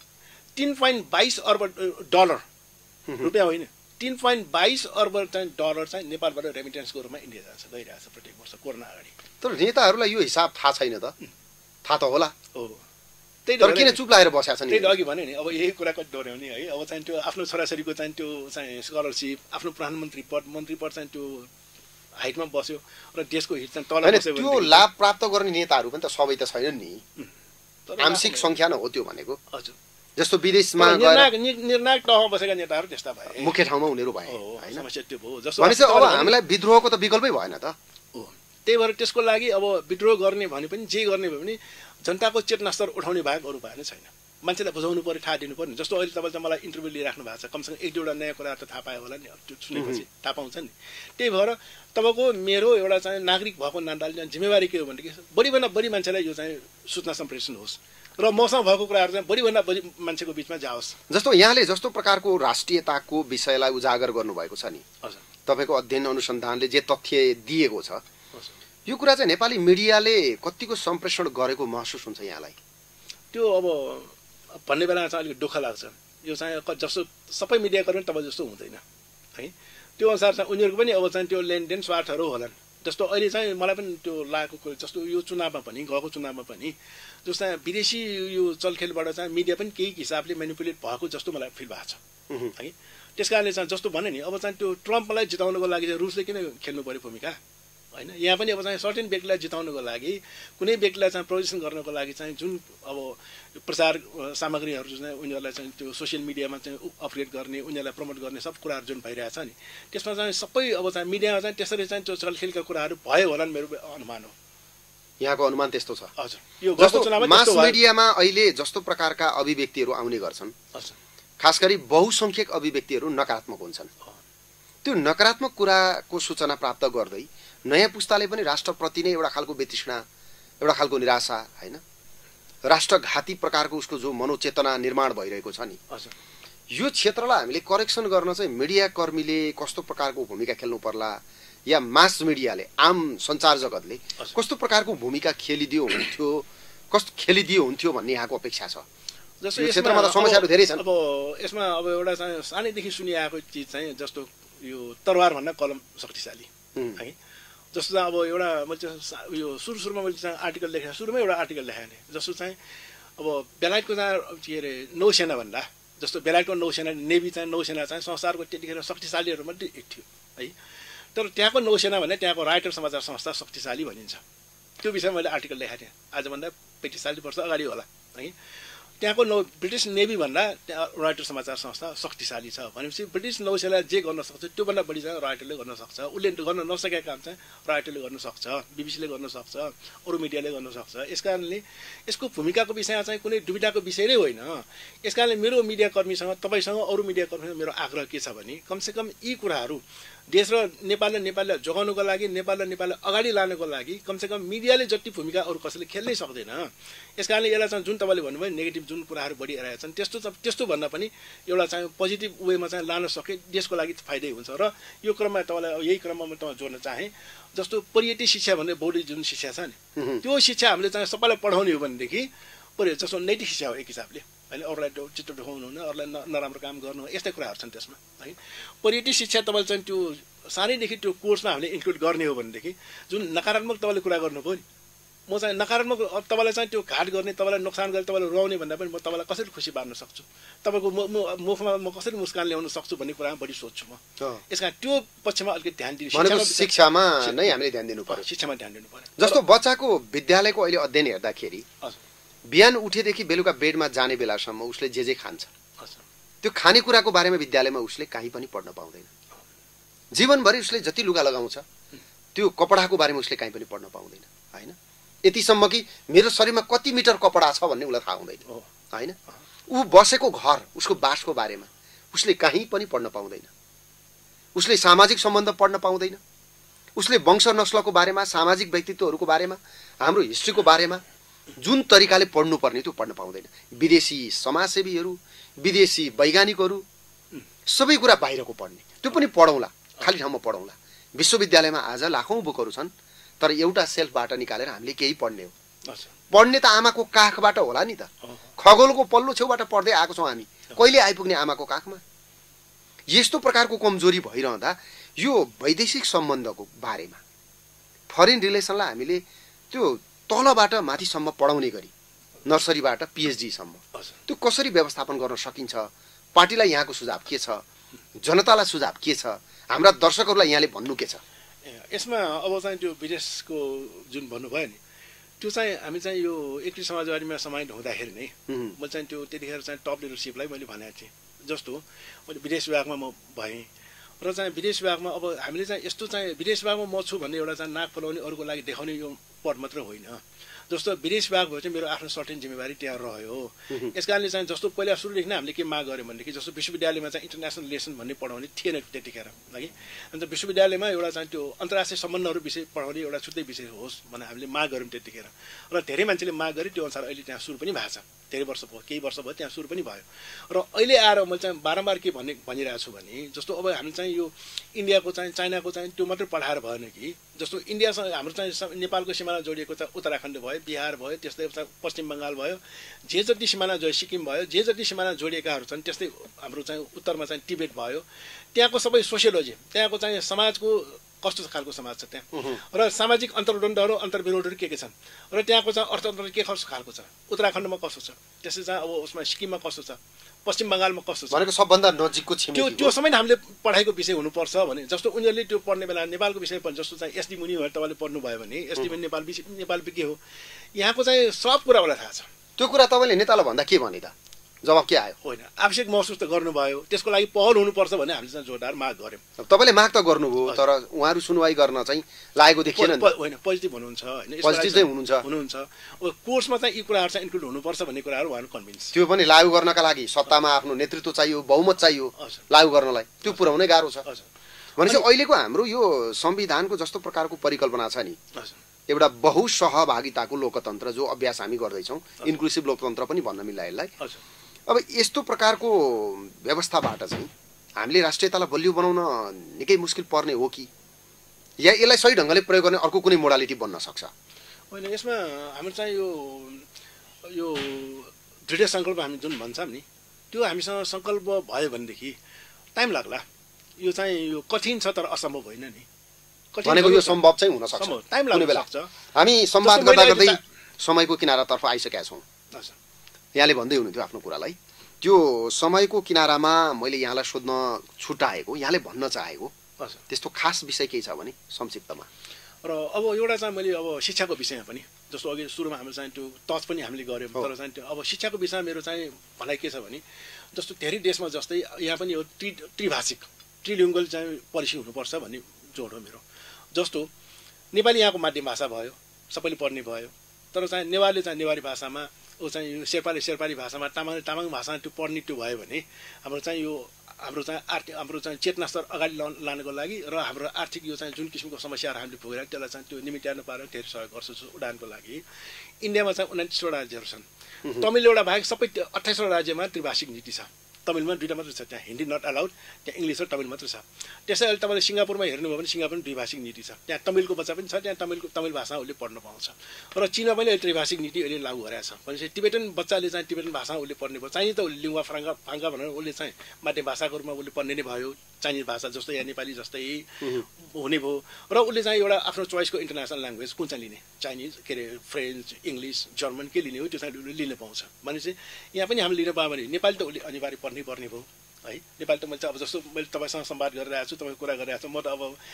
3.22 अर्ब डलर रुपियाँ होइन, 3.22 अर्ब चाहिँ डलर चाहिँ नेपालबाट रेमिटेन्सको रूपमा इन्डिया जान्छ, गइरहेछ प्रत्येक वर्ष कोरोना अगाडि। तर नेताहरूलाई यो हिसाब थाहा छैन त? थाहा त होला हो, त्यही तर किन चुप लागेर बसेका छन्? त्यही अघि भने नि अब यही कुराको दोहोऱ्याउने है। अब चाहिँ त्यो आफ्नो छोराछोरीको चाहिँ त्यो चाहिँ स्कलरसिप, आफ्नो प्रधानमन्त्री पद, मन्त्री पद चाहिँ त्यो हाइटमा बस्यो र देशको हित चाहिँ तल बस्यो। त्यो लाभ प्राप्त गर्ने नेताहरू पनि त सबै त छैनन् नि, आंशिक सङ्ख्या न हो त्यो भनेको। हजुर, जस्तो विदेशमा निर्णायक तहमा बसेका नेताहरू त्यस्ता भए, मुख्य ठाउँमा उनीहरू भए हैन। समस्या त्यो भयो। जस्तो भनेपछि अब हामीलाई विद्रोहको त विकल्पै भएन त। त्यही भएर त्यसको लागि अब विद्रोह गर्ने भने पनि जे गर्ने भयो भने जनताको चेतना स्तर उठाउने बाहेक अरू भएन छैन। मान्छेलाई बुझाउनु पर्यो, थाहा दिनु पर्यो। जस्तो अहिले तपाईँले मलाई इन्टरभ्यू लिइराख्नु भएको छ, कमसेकम 1-2वटा नयाँ कुरा त थाहा पायो होला नि, त्यो सुनेपछि थाहा पाउँछ नि। त्यही भएर तपाईँको मेरो एउटा चाहिँ नागरिक भएको नाताले जिम्मेवारी के हो भनेदेखि बढीभन्दा बढी मान्छेलाई यो चाहिँ सूचना सम्प्रेषण होस् र मसँग भएको कुराहरू चाहिँ बढीभन्दा बढी मान्छेको बिचमा जाओस्। जस्तो यहाँले जस्तो प्रकारको राष्ट्रियताको विषयलाई उजागर गर्नुभएको छ नि, तपाईँको अध्ययन अनुसन्धानले जे तथ्य दिएको छ, यो कुरा चाहिँ नेपाली मिडियाले कतिको सम्प्रेषण गरेको महसुस हुन्छ यहाँलाई? त्यो अब भन्ने बेलामा चाहिँ अलिक दुःख लाग्छ। यो चाहिँ जस्तो सबै मिडियाकर्मी तपाईँ जस्तो हुँदैन है। त्यो अनुसार चाहिँ उनीहरूको पनि अब चाहिँ त्यो लेनदेन स्वार्थहरू होलान्। जस्तो अहिले चाहिँ मलाई पनि त्यो लागेको कुरो, जस्तो यो चुनावमा पनि गएको चुनावमा पनि जस्तो विदेशी यो चलखेलबाट चाहिँ मिडिया पनि केही हिसाबले मेनिपुलेट भएको जस्तो मलाई फिल भएको छ है। त्यस कारणले चाहिँ जस्तो भने नि अब चाहिँ त्यो ट्रम्पलाई जिताउनको लागि चाहिँ रुसले किन खेल्नु पर्यो भूमिका होइन। यहाँ पनि अब चाहिँ सर्टेन व्यक्तिलाई जिताउनको लागि कुनै व्यक्तिलाई चाहिँ प्रदर्शन गर्नको लागि चाहिँ जुन अब प्रचार सामग्रीहरू चाहिँ उनीहरूलाई चाहिँ त्यो सोसियल मिडियामा चाहिँ अपडेट गर्ने उनीहरूलाई प्रमोट गर्ने सब कुराहरू जुन भइरहेछ नि त्यसमा चाहिँ सबै अब चाहिँ मिडियामा चाहिँ त्यसरी चाहिँ त्यो चलखेलका कुराहरू भयो होला नि मेरो अनुमान हो। यहाँको अनुमान त्यस्तो छ? हजुर। यो जस्तो मास मिडियामा अहिले जस्तो प्रकारका अभिव्यक्तिहरू आउने गर्छन्, खास गरी बहुसंख्यक अभिव्यक्तिहरू नकारात्मक हुन्छन्। त्यो नकारात्मक कुराको सूचना प्राप्त गर्दै नयाँ पुस्ताले पनि राष्ट्रप्रति नै एउटा खालको वितृष्णा, एउटा खालको निराशा, होइन, राष्ट्रघाती प्रकारको उसको जो मनोचेतना निर्माण भइरहेको छ नि, यो क्षेत्रलाई हामीले करेक्सन गर्न चाहिँ मिडिया कर्मीले कस्तो प्रकारको भूमिका खेल्नु पर्ला या मास मिडियाले, आम सञ्चार जगतले कस्तो प्रकारको भूमिका खेलिदियो हुन्थ्यो भन्ने यहाँको अपेक्षा छ? जस्तो यो क्षेत्रमा त समस्याहरू धेरै छन्। अब यसमा अब एउटा चाहिँ सानैदेखि सुनिआएको चिज चाहिँ जस्तो यो तरवार भन्दा कलम शक्तिशाली है। जस्तो चाहिँ अब एउटा मैले यो सुरुमा मैले चाहिँ आर्टिकल लेखेँ, सुरुमै एउटा आर्टिकल लेखेँ नि, जस्तो चाहिँ अब बेलायतको चाहिँ के अरे नौसेना भन्दा जस्तो बेलायतको नौसेना नेभी चाहिँ नौसेना चाहिँ संसारको त्यतिखेर शक्तिशालीहरू मध्ये एक थियो है। तर त्यहाँको नौसेना भने त्यहाँको राइटर समाचार संस्था शक्तिशाली भनिन्छ। त्यो विषयमा मैले आर्टिकल लेखेको थिएँ, आजभन्दा 35-40 वर्ष अगाडि होला है। त्यहाँको ब्रिटिस नेभी भन्दा त्यहाँ राइटर समाचार संस्था शक्तिशाली छ भनेपछि ब्रिटिस नौसेना जे गर्न सक्छ त्योभन्दा बढी चाहिँ राइटरले गर्न सक्छ। उसले गर्न नसकेका काम चाहिँ राइटरले गर्न सक्छ, बिबिसीले गर्न सक्छ, अरू मिडियाले गर्न सक्छ। यस कारणले यसको भूमिकाको विषयमा चाहिँ कुनै दुविधाको विषय नै होइन। यस कारणले मेरो मिडिया कर्मीसँग, तपाईँसँग, अरू मिडिया कर्मीसँग मेरो आग्रह के छ भने कमसेकम यी कुराहरू देश र नेपाललाई जोगाउनको लागि, नेपाललाई अगाडि लानको लागि कमसेकम मिडियाले जति भूमिका अरू कसैले खेल्नै सक्दैन। यस कारणले यसलाई चाहिँ जुन तपाईँले भन्नुभयो नेगेटिभ जुन कुराहरू बढिरहेका छन् त्यस्तो भन्दा पनि एउटा चाहिँ पोजिटिभ वेमा चाहिँ लान सके देशको लागि फाइदै हुन्छ। र यो क्रममा तपाईँलाई यही क्रममा म तपाईँ जोड्न चाहेँ, जस्तो पर्यटन शिक्षा भन्ने बौद्धिक जुन शिक्षा छ नि त्यो शिक्षा हामीले चाहिँ सबैलाई पढाउने हो भनेदेखि जस्तो नैतिक शिक्षा हो एक हिसाबले होइन, अरूलाई चित्त दुखाउनु हुन, अरूलाई नराम्रो काम गर्नु, यस्तै कुराहरू छन् त्यसमा है। पर्यटन शिक्षा तपाईँले चाहिँ त्यो सानैदेखि त्यो कोर्समा हामीले इन्क्लुड गर्ने हो भनेदेखि जुन नकारात्मक तपाईँले कुरा गर्नुभयो नि, म चाहिँ नकारात्मक तपाईँलाई चाहिँ त्यो घाट गर्ने, तपाईँलाई नोक्सान गर्ने, तपाईँलाई रुवाउने भन्दा पनि म तपाईँलाई कसरी खुसी पार्न सक्छु, तपाईँको मुखमा म कसरी मुस्कान ल्याउन सक्छु भन्ने कुरामा बढी सोध्छु म। यस कारण त्यो पक्षमा अलिकति ध्यान दिनु, शिक्षामा नै हामीले ध्यान दिनु पर्यो, शिक्षामा ध्यान दिनु पर्यो। जस्तो बच्चाको विद्यालयको अहिले अध्ययन हेर्दाखेरि बिहान उठेदेखि बेलुका बेडमा जाने बेलासम्म उसले जे खान्छ त्यो खानेकुराको बारेमा विद्यालयमा उसले कहीँ पनि पढ्न पाउँदैन। जीवनभरि उसले जति लुगा लगाउँछ त्यो कपडाको बारेमा उसले कहीँ पनि पढ्न पाउँदैन होइन। यतिसम्म कि मेरो शरीरमा कति मिटर कपडा छ भन्ने उसलाई थाहा हुँदैन होइन। ऊ बसेको घर, उसको बासको बारेमा उसले कहीँ पनि पढ्न पाउँदैन। उसले सामाजिक सम्बन्ध पढ्न पाउँदैन। उसले वंश नस्लको बारेमा, सामाजिक व्यक्तित्वहरूको बारेमा, हाम्रो हिस्ट्रीको बारेमा जुन तरिकाले पढ्नुपर्ने त्यो पढ्न पाउँदैन। विदेशी समाजसेवीहरू, विदेशी वैज्ञानिकहरू सबै कुरा बाहिरको पढ्ने, त्यो पनि पढौँला, खाली ठाउँमा पढौँला। विश्वविद्यालयमा आज लाखौँ बुकहरू छन् तर एउटा सेल्फबाट निकालेर हामीले केही पढ्ने हो। पढ्ने त आमाको काखबाट होला नि त, खगोलको पल्लो छेउबाट पढ्दै आएको छौँ हामी, कहिले आइपुग्ने आमाको काखमा? यस्तो प्रकारको कमजोरी भइरहँदा यो वैदेशिक सम्बन्धको बारेमा, फरेन रिलेसनलाई हामीले त्यो तलबाट माथिसम्म पढाउने गरी नर्सरीबाट पिएचडीसम्म त्यो कसरी व्यवस्थापन गर्न सकिन्छ? पार्टीलाई यहाँको सुझाव के छ? जनतालाई सुझाव के छ? हाम्रा दर्शकहरूलाई यहाँले भन्नु के छ? यसमा अब चाहिँ त्यो विदेशको जुन भन्नुभयो नि त्यो चाहिँ हामी चाहिँ यो एकीकृत समाजवादीमा समाहित हुँदाखेरि नै मैले चाहिँ त्यो त्यतिखेर चाहिँ टप लिडरसिपलाई मैले भनेको थिएँ। जस्तो मैले विदेश विभागमा म भएँ र चाहिँ विदेश विभागमा अब हामीले चाहिँ यस्तो चाहिँ विदेश विभागमा म छु भन्ने एउटा चाहिँ नाक फुलाउने, अरूको लागि देखाउने यो पद मात्र होइन। जस्तो विदेश विभाग भयो चाहिँ मेरो आफ्नो सर्टेन जिम्मेवारी त्यहाँ रह्यो। यस कारणले चाहिँ जस्तो पहिला सुरुदेखि नै हामीले के माग गऱ्यौँ भनेदेखि जस्तो विश्वविद्यालयमा चाहिँ इन्टरनेसनल रिलेसन भन्ने पढाउने थिएन त्यतिखेर है। अन्त विश्वविद्यालयमा एउटा चाहिँ त्यो अन्तर्राष्ट्रिय सम्बन्धहरू विषय पढाउने एउटा छुट्टै विषय होस् भनेर हामीले माग गऱ्यौँ त्यतिखेर। र धेरै मान्छेले माग गरे, त्यो अनुसार अहिले त्यहाँ सुरु पनि भएको छ। धेरै वर्ष भयो, केही वर्ष भयो त्यहाँ सुरु पनि भयो। र अहिले आएर मैले चाहिँ बारम्बार के भनिरहेको छु भने जस्तो अब हामी चाहिँ यो इन्डियाको चाहिँ चाइनाको चाहिँ त्यो मात्रै पढाएर भएन कि जस्तो इन्डियासँग हाम्रो चाहिँ नेपालको सिमाना जोडिएको चाहिँ उत्तराखण्ड भयो, बिहार भयो, त्यस्तै पश्चिम बङ्गाल भयो, जे जति सिमाना सिक्किम भयो, जे जति सिमाना जोडिएकाहरू छन्, त्यस्तै हाम्रो चाहिँ उत्तरमा चाहिँ टिबेट भयो। त्यहाँको सबै सोसियोलोजी, त्यहाँको चाहिँ समाजको कस्तो खालको समाज छ त्यहाँ र सामाजिक अन्तर्द्वन्द्वहरू अन्तर्विरोधहरू के छन् र त्यहाँको चाहिँ अर्थतन्त्र के कस्तो खालको छ, उत्तराखण्डमा कस्तो छ, त्यसै चाहिँ अब उसमा सिक्किममा कस्तो छ, पश्चिम बङ्गालमा कस्तो छ भनेको सबभन्दा नजिकको छिमेकी त्यो समय हामीले पढाइको विषय हुनुपर्छ भने जस्तो उनीहरूले त्यो पढ्ने बेला नेपालको विषय पनि जस्तो चाहिँ एसडी मुनिहरू तपाईँले पढ्नुभयो भने एसडी मुनि नेपाल के हो यहाँको चाहिँ सब कुरा मलाई थाहा छ। त्यो कुरा तपाईँले नेतालाई भन्दा के भने त जवाब के आयो? होइन, आवश्यक महसुस त गर्नुभयो, त्यसको लागि पहल हुनुपर्छ भने हामीले चाहिँ जोरदार माग गऱ्यौँ। तपाईँले माग त गर्नुभयो तर उहाँहरू सुनवाई गर्न चाहिँ लागेको देखिएन नि। होइन, पोजिटिभ हुनुहुन्छ, होइन पोजिटिभ चाहिँ हुनुहुन्छ। कोर्समा चाहिँ यी कुराहरू चाहिँ इन्क्लुड हुनुपर्छ भन्ने कुराहरू उहाँहरू कन्भिन्स। त्यो पनि लागू गर्नका लागि सत्तामा आफ्नो नेतृत्व चाहियो, बहुमत चाहियो लागू गर्नलाई, त्यो पुर्याउनै गाह्रो छ। भनेपछि अहिलेको हाम्रो यो संविधानको जस्तो प्रकारको परिकल्पना छ नि, एउटा बहुसहभागिताको लोकतन्त्र जो अभ्यास हामी गर्दैछौँ, इन्क्लुसिभ लोकतन्त्र पनि भन्न मिल्ला यसलाई। अब यस्तो प्रकारको व्यवस्थाबाट चाहिँ हामीले राष्ट्रियतालाई बलियो बनाउन निकै मुस्किल पर्ने हो कि या यसलाई सही ढङ्गले प्रयोग गर्ने अर्को कुनै मोडालिटी बन्न सक्छ? होइन, यसमा हाम्रो चाहिँ यो दृढ सङ्कल्प हामी जुन भन्छौँ नि त्यो हामीसँग सङ्कल्प भयो भनेदेखि टाइम लाग्ला। यो चाहिँ यो कठिन छ तर असम्भव होइन नि। भनेको यो सम्भव चाहिँ हुन सक्छ, टाइम लाग्न सक्छ। हामी संवाद गर्दा गर्दै समयको किनारातर्फ आइसकेका छौँ। यहाँले भन्दै हुनुहुन्थ्यो आफ्नो कुरालाई, त्यो समयको किनारामा मैले यहाँलाई सोध्न छुट्याएको, यहाँले भन्न चाहेको त्यस्तो खास विषय केही छ भने संक्षिप्तमा? र अब एउटा चाहिँ मैले अब शिक्षाको विषयमा पनि जस्तो अघि सुरुमा हाम्रो चाहिँ त्यो टच पनि हामीले गऱ्यौँ, तर चाहिँ त्यो अब शिक्षाको विषयमा मेरो चाहिँ भनाइ के छ भने जस्तो धेरै देशमा जस्तै यहाँ पनि यो त्रिभाषिक ट्रिलिङ्गुअल चाहिँ पोलिसी हुनुपर्छ भन्ने जोड हो मेरो। जस्तो नेपाली यहाँको माध्यम भाषा भयो, सबैले पढ्ने भयो, तर चाहिँ नेवारले चाहिँ नेवारी भाषामा, ऊ चाहिँ शेर्पाले शेर्पाली भाषामा, तामाङले तामाङ भाषामा त्यो पढ्ने त्यो भयो भने हाम्रो चाहिँ यो हाम्रो चाहिँ चेतना स्तर अगाडि लानको लागि र हाम्रो आर्थिक यो चाहिँ जुन किसिमको समस्याहरू हामीले भोगिरहेको त्यसलाई चाहिँ त्यो निमित्याउन पारेर धेरै सहयोग गर्छु उडानको लागि। इन्डियामा चाहिँ 29वटा राज्यहरू छन्, तमिल एउटा बाहेक सबै 28वटा राज्यमा त्रिभाषिक नीति छ। तमिलमा 2टा मात्रै छ, त्यहाँ हिन्दी नट अलाउड, त्यहाँ इङ्ग्लिस र तमिल मात्रै छ। त्यसै अहिले तपाईँले सिङ्गापुरमा हेर्नुभयो भने सिङ्गापुरमा द्विभाषिक नीति छ, त्यहाँ तमिलको बच्चा पनि छ, त्यहाँ तमिल भाषा उसले पढ्न पाउँछ। र चीनमा पनि अहिले त्रिभाषिक नीति अहिले लागू गरेको छ। भनेपछि टिबेटन बच्चाले चाहिँ टिबेटन भाषा उसले पढ्ने भयो, चाहिने त उसले लिङ्गा फ्राङ्का भनेर उसले चाहिँ माध्यम भाषाको रूपमा उसले पढ्ने नै भयो, चाइनिज भाषा जस्तो या नेपाली जस्तै हुने भयो। र उसले चाहिँ एउटा आफ्नो चोइसको इन्टरनेसनल ल्याङ्ग्वेज कुन चाहिँ लिने, चाइनिज के अरे फ्रेन्च, इङ्ग्लिस, जर्मन के लिने हो त्यो चाहिँ उसले लिन पाउँछ। भनेपछि यहाँ पनि हामीले लिन पायो भने नेपाली त उसले अनिवार्य पर्ने भयो है। नेपाली त मैले चाहिँ अब जस्तो मैले तपाईँसँग संवाद गरिरहेको छु, तपाईँको कुरा गरिरहेको छु, म त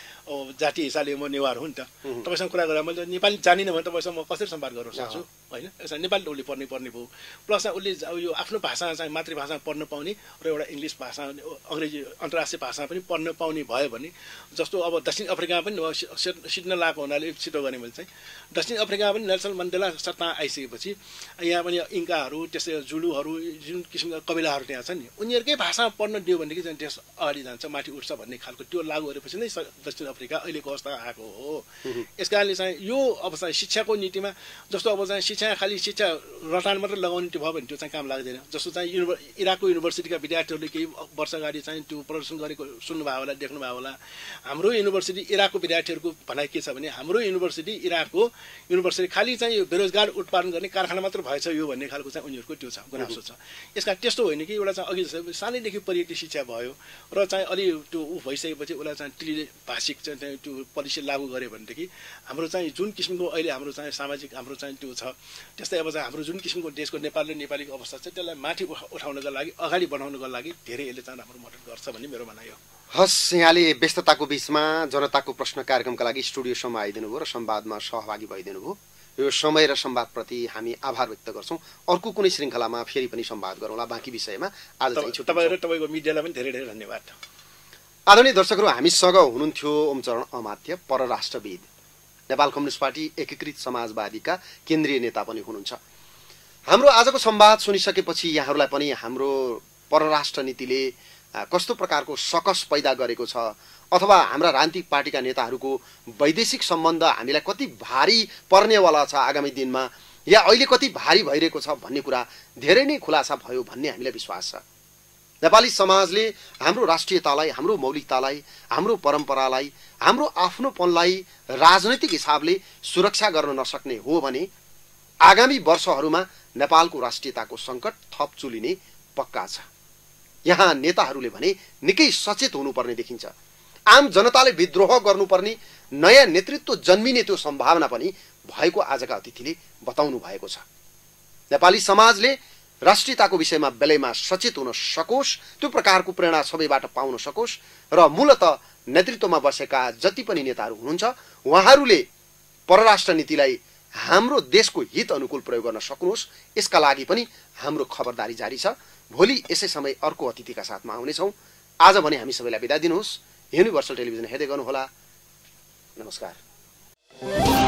अब जातीय हिसाबले म नेवार हो नि त, तपाईँसँग कुरा गरेर मैले नेपाली जानिनँ भने तपाईँसँग म कसरी संवाद गर्न सक्छु होइन। यसमा नेपाली त उसले पर्ने भयो। प्लस उसले यो आफ्नो भाषा चाहिँ मातृभाषा पढ्न पाउने र एउटा इङ्ग्लिस भाषा, अङ्ग्रेजी अन्तर्राष्ट्रिय भाषा पनि पढ्न पाउने भयो भने जस्तो अब दक्षिण अफ्रिकामा पनि सिड्न लगाएको हुनाले छिटो गर्ने मैले चाहिँ दक्षिण अफ्रिकामा पनि नेल्सन मण्डेला सत्ता आइसकेपछि यहाँ पनि इन्काहरू, त्यस्तै जुलुहरू, जुन किसिमका कबिलाहरू त्यहाँ छन् नि, उनीहरूकै भाषा पढ्न दियो भनेदेखि चाहिँ देश अगाडि जान्छ, माथि उठ्छ भन्ने खालको त्यो लागू गरेपछि नै दक्षिण अफ्रिका अहिलेको अवस्था आएको हो। यस कारणले चाहिँ यो अब चाहिँ शिक्षाको नीतिमा जस्तो अब चाहिँ शिक्षा खालि शिक्षा रटान मात्रै लगाउने त्यो भयो भने त्यो चाहिँ काम लाग्दैन। जस्तो चाहिँ इराकको युनिभर्सिटीका विद्यार्थीहरूले केही वर्ष अगाडि चाहिँ त्यो प्रदर्शन गरेको सुन्नुभयो होला, देख्नुभयो होला। हाम्रो युनिभर्सिटी इराकको विद्यार्थीहरूको भनाइ के छ भने हाम्रो युनिभर्सिटी इराकको युनिभर्सिटी खालि चाहिँ यो बेरोजगार उत्पादन गर्ने कारखाना मात्र भएछ यो भन्ने खालको चाहिँ उनीहरूको त्यो छ, गुनासो छ। यसका त्यस्तो होइन कि एउटा चाहिँ अघि जस्तै सानैदेखि परिवर्तित शिक्षा भयो र चाहिँ अलि त्यो भइसकेपछि उसलाई चाहिँ त्रिभाषिक चाहिँ त्यो पोलिसी लागू गर्यो भनेदेखि हाम्रो चाहिँ जुन किसिमको अहिले हाम्रो चाहिँ सामाजिक हाम्रो चाहिँ त्यो छ, त्यस्तै अब चाहिँ हाम्रो जुन किसिमको देशको नेपालीको अवस्था छ त्यसलाई माथि उठाउनको लागि, अगाडि बढाउनको लागि धेरै यसले चाहिँ हाम्रो मद्दत गर्छ भन्ने मेरो भनाइ हो। हस्, यहाँले व्यस्तताको बीचमा जनताको प्रश्न कार्यक्रमका लागि स्टुडियोसम्म आइदिनु भयो र संवादमा सहभागी भइदिनु भयो। यो समय र संवादप्रति हामी आभार व्यक्त गर्छौँ। अर्को कुनै श्रृङ्खलामा फेरि पनि संवाद गरौँला बाँकी विषयमा। आज चाहिँ तपाईँ र तपाईँको मिडियालाई पनि धेरै धेरै धन्यवाद। आदरणीय दर्शकहरू, हामीसँग हुनुहुन्थ्यो ओमचरण अमात्य, परराष्ट्रविद, नेपाल कम्युनिस्ट पार्टी एकीकृत समाजवादीका केन्द्रीय नेता पनि हुनुहुन्छ। हाम्रो आजको संवाद सुनिसकेपछि यहाँहरूलाई पनि हाम्रो परराष्ट्र नीतिले कस्तो प्रकारको सकस पैदा गरेको छ अथवा हाम्रा राजनीतिक पार्टीका नेताहरूको वैदेशिक सम्बन्ध हामीलाई कति भारी पर्नेवाला छ आगामी दिनमा, या अहिले कति भारी भइरहेको छ भन्ने कुरा धेरै नै खुलासा भयो भन्ने हामीलाई विश्वास छ। नेपाली समाजले हाम्रो राष्ट्रियतालाई, हाम्रो मौलिकतालाई, हाम्रो परम्परालाई, हाम्रो आफ्नोपनलाई राजनैतिक हिसाबले सुरक्षा गर्न नसक्ने हो भने आगामी वर्षहरूमा नेपालको राष्ट्रियताको सङ्कट थप चुलिने पक्का छ। यहाँ नेताहरूले भने निकै सचेत हुनुपर्ने देखिन्छ। आम जनताले विद्रोह गर्नुपर्ने नयाँ नेतृत्व जन्मिने त्यो सम्भावना पनि भएको आजका अतिथिले बताउनु भएको छ। नेपाली समाजले राष्ट्रियताको विषयमा बेलैमा सचेत हुन सकोस्, त्यो प्रकारको प्रेरणा सबैबाट पाउन सकोस् र मूलत नेतृत्वमा बसेका जति पनि नेताहरू हुनुहुन्छ उहाँहरूले परराष्ट्र नीतिलाई हाम्रो देशको हित अनुकूल प्रयोग गर्न सक्नुहोस्, यसका लागि पनि हाम्रो खबरदारी जारी छ। भोलि यसै समय अर्को अतिथिका साथमा आउनेछौँ। आज भने हामी सबैलाई बिदा दिनुहोस्। युनिभर्सल टेलिभिजन हेर्दै गर्नुहोला। नमस्कार।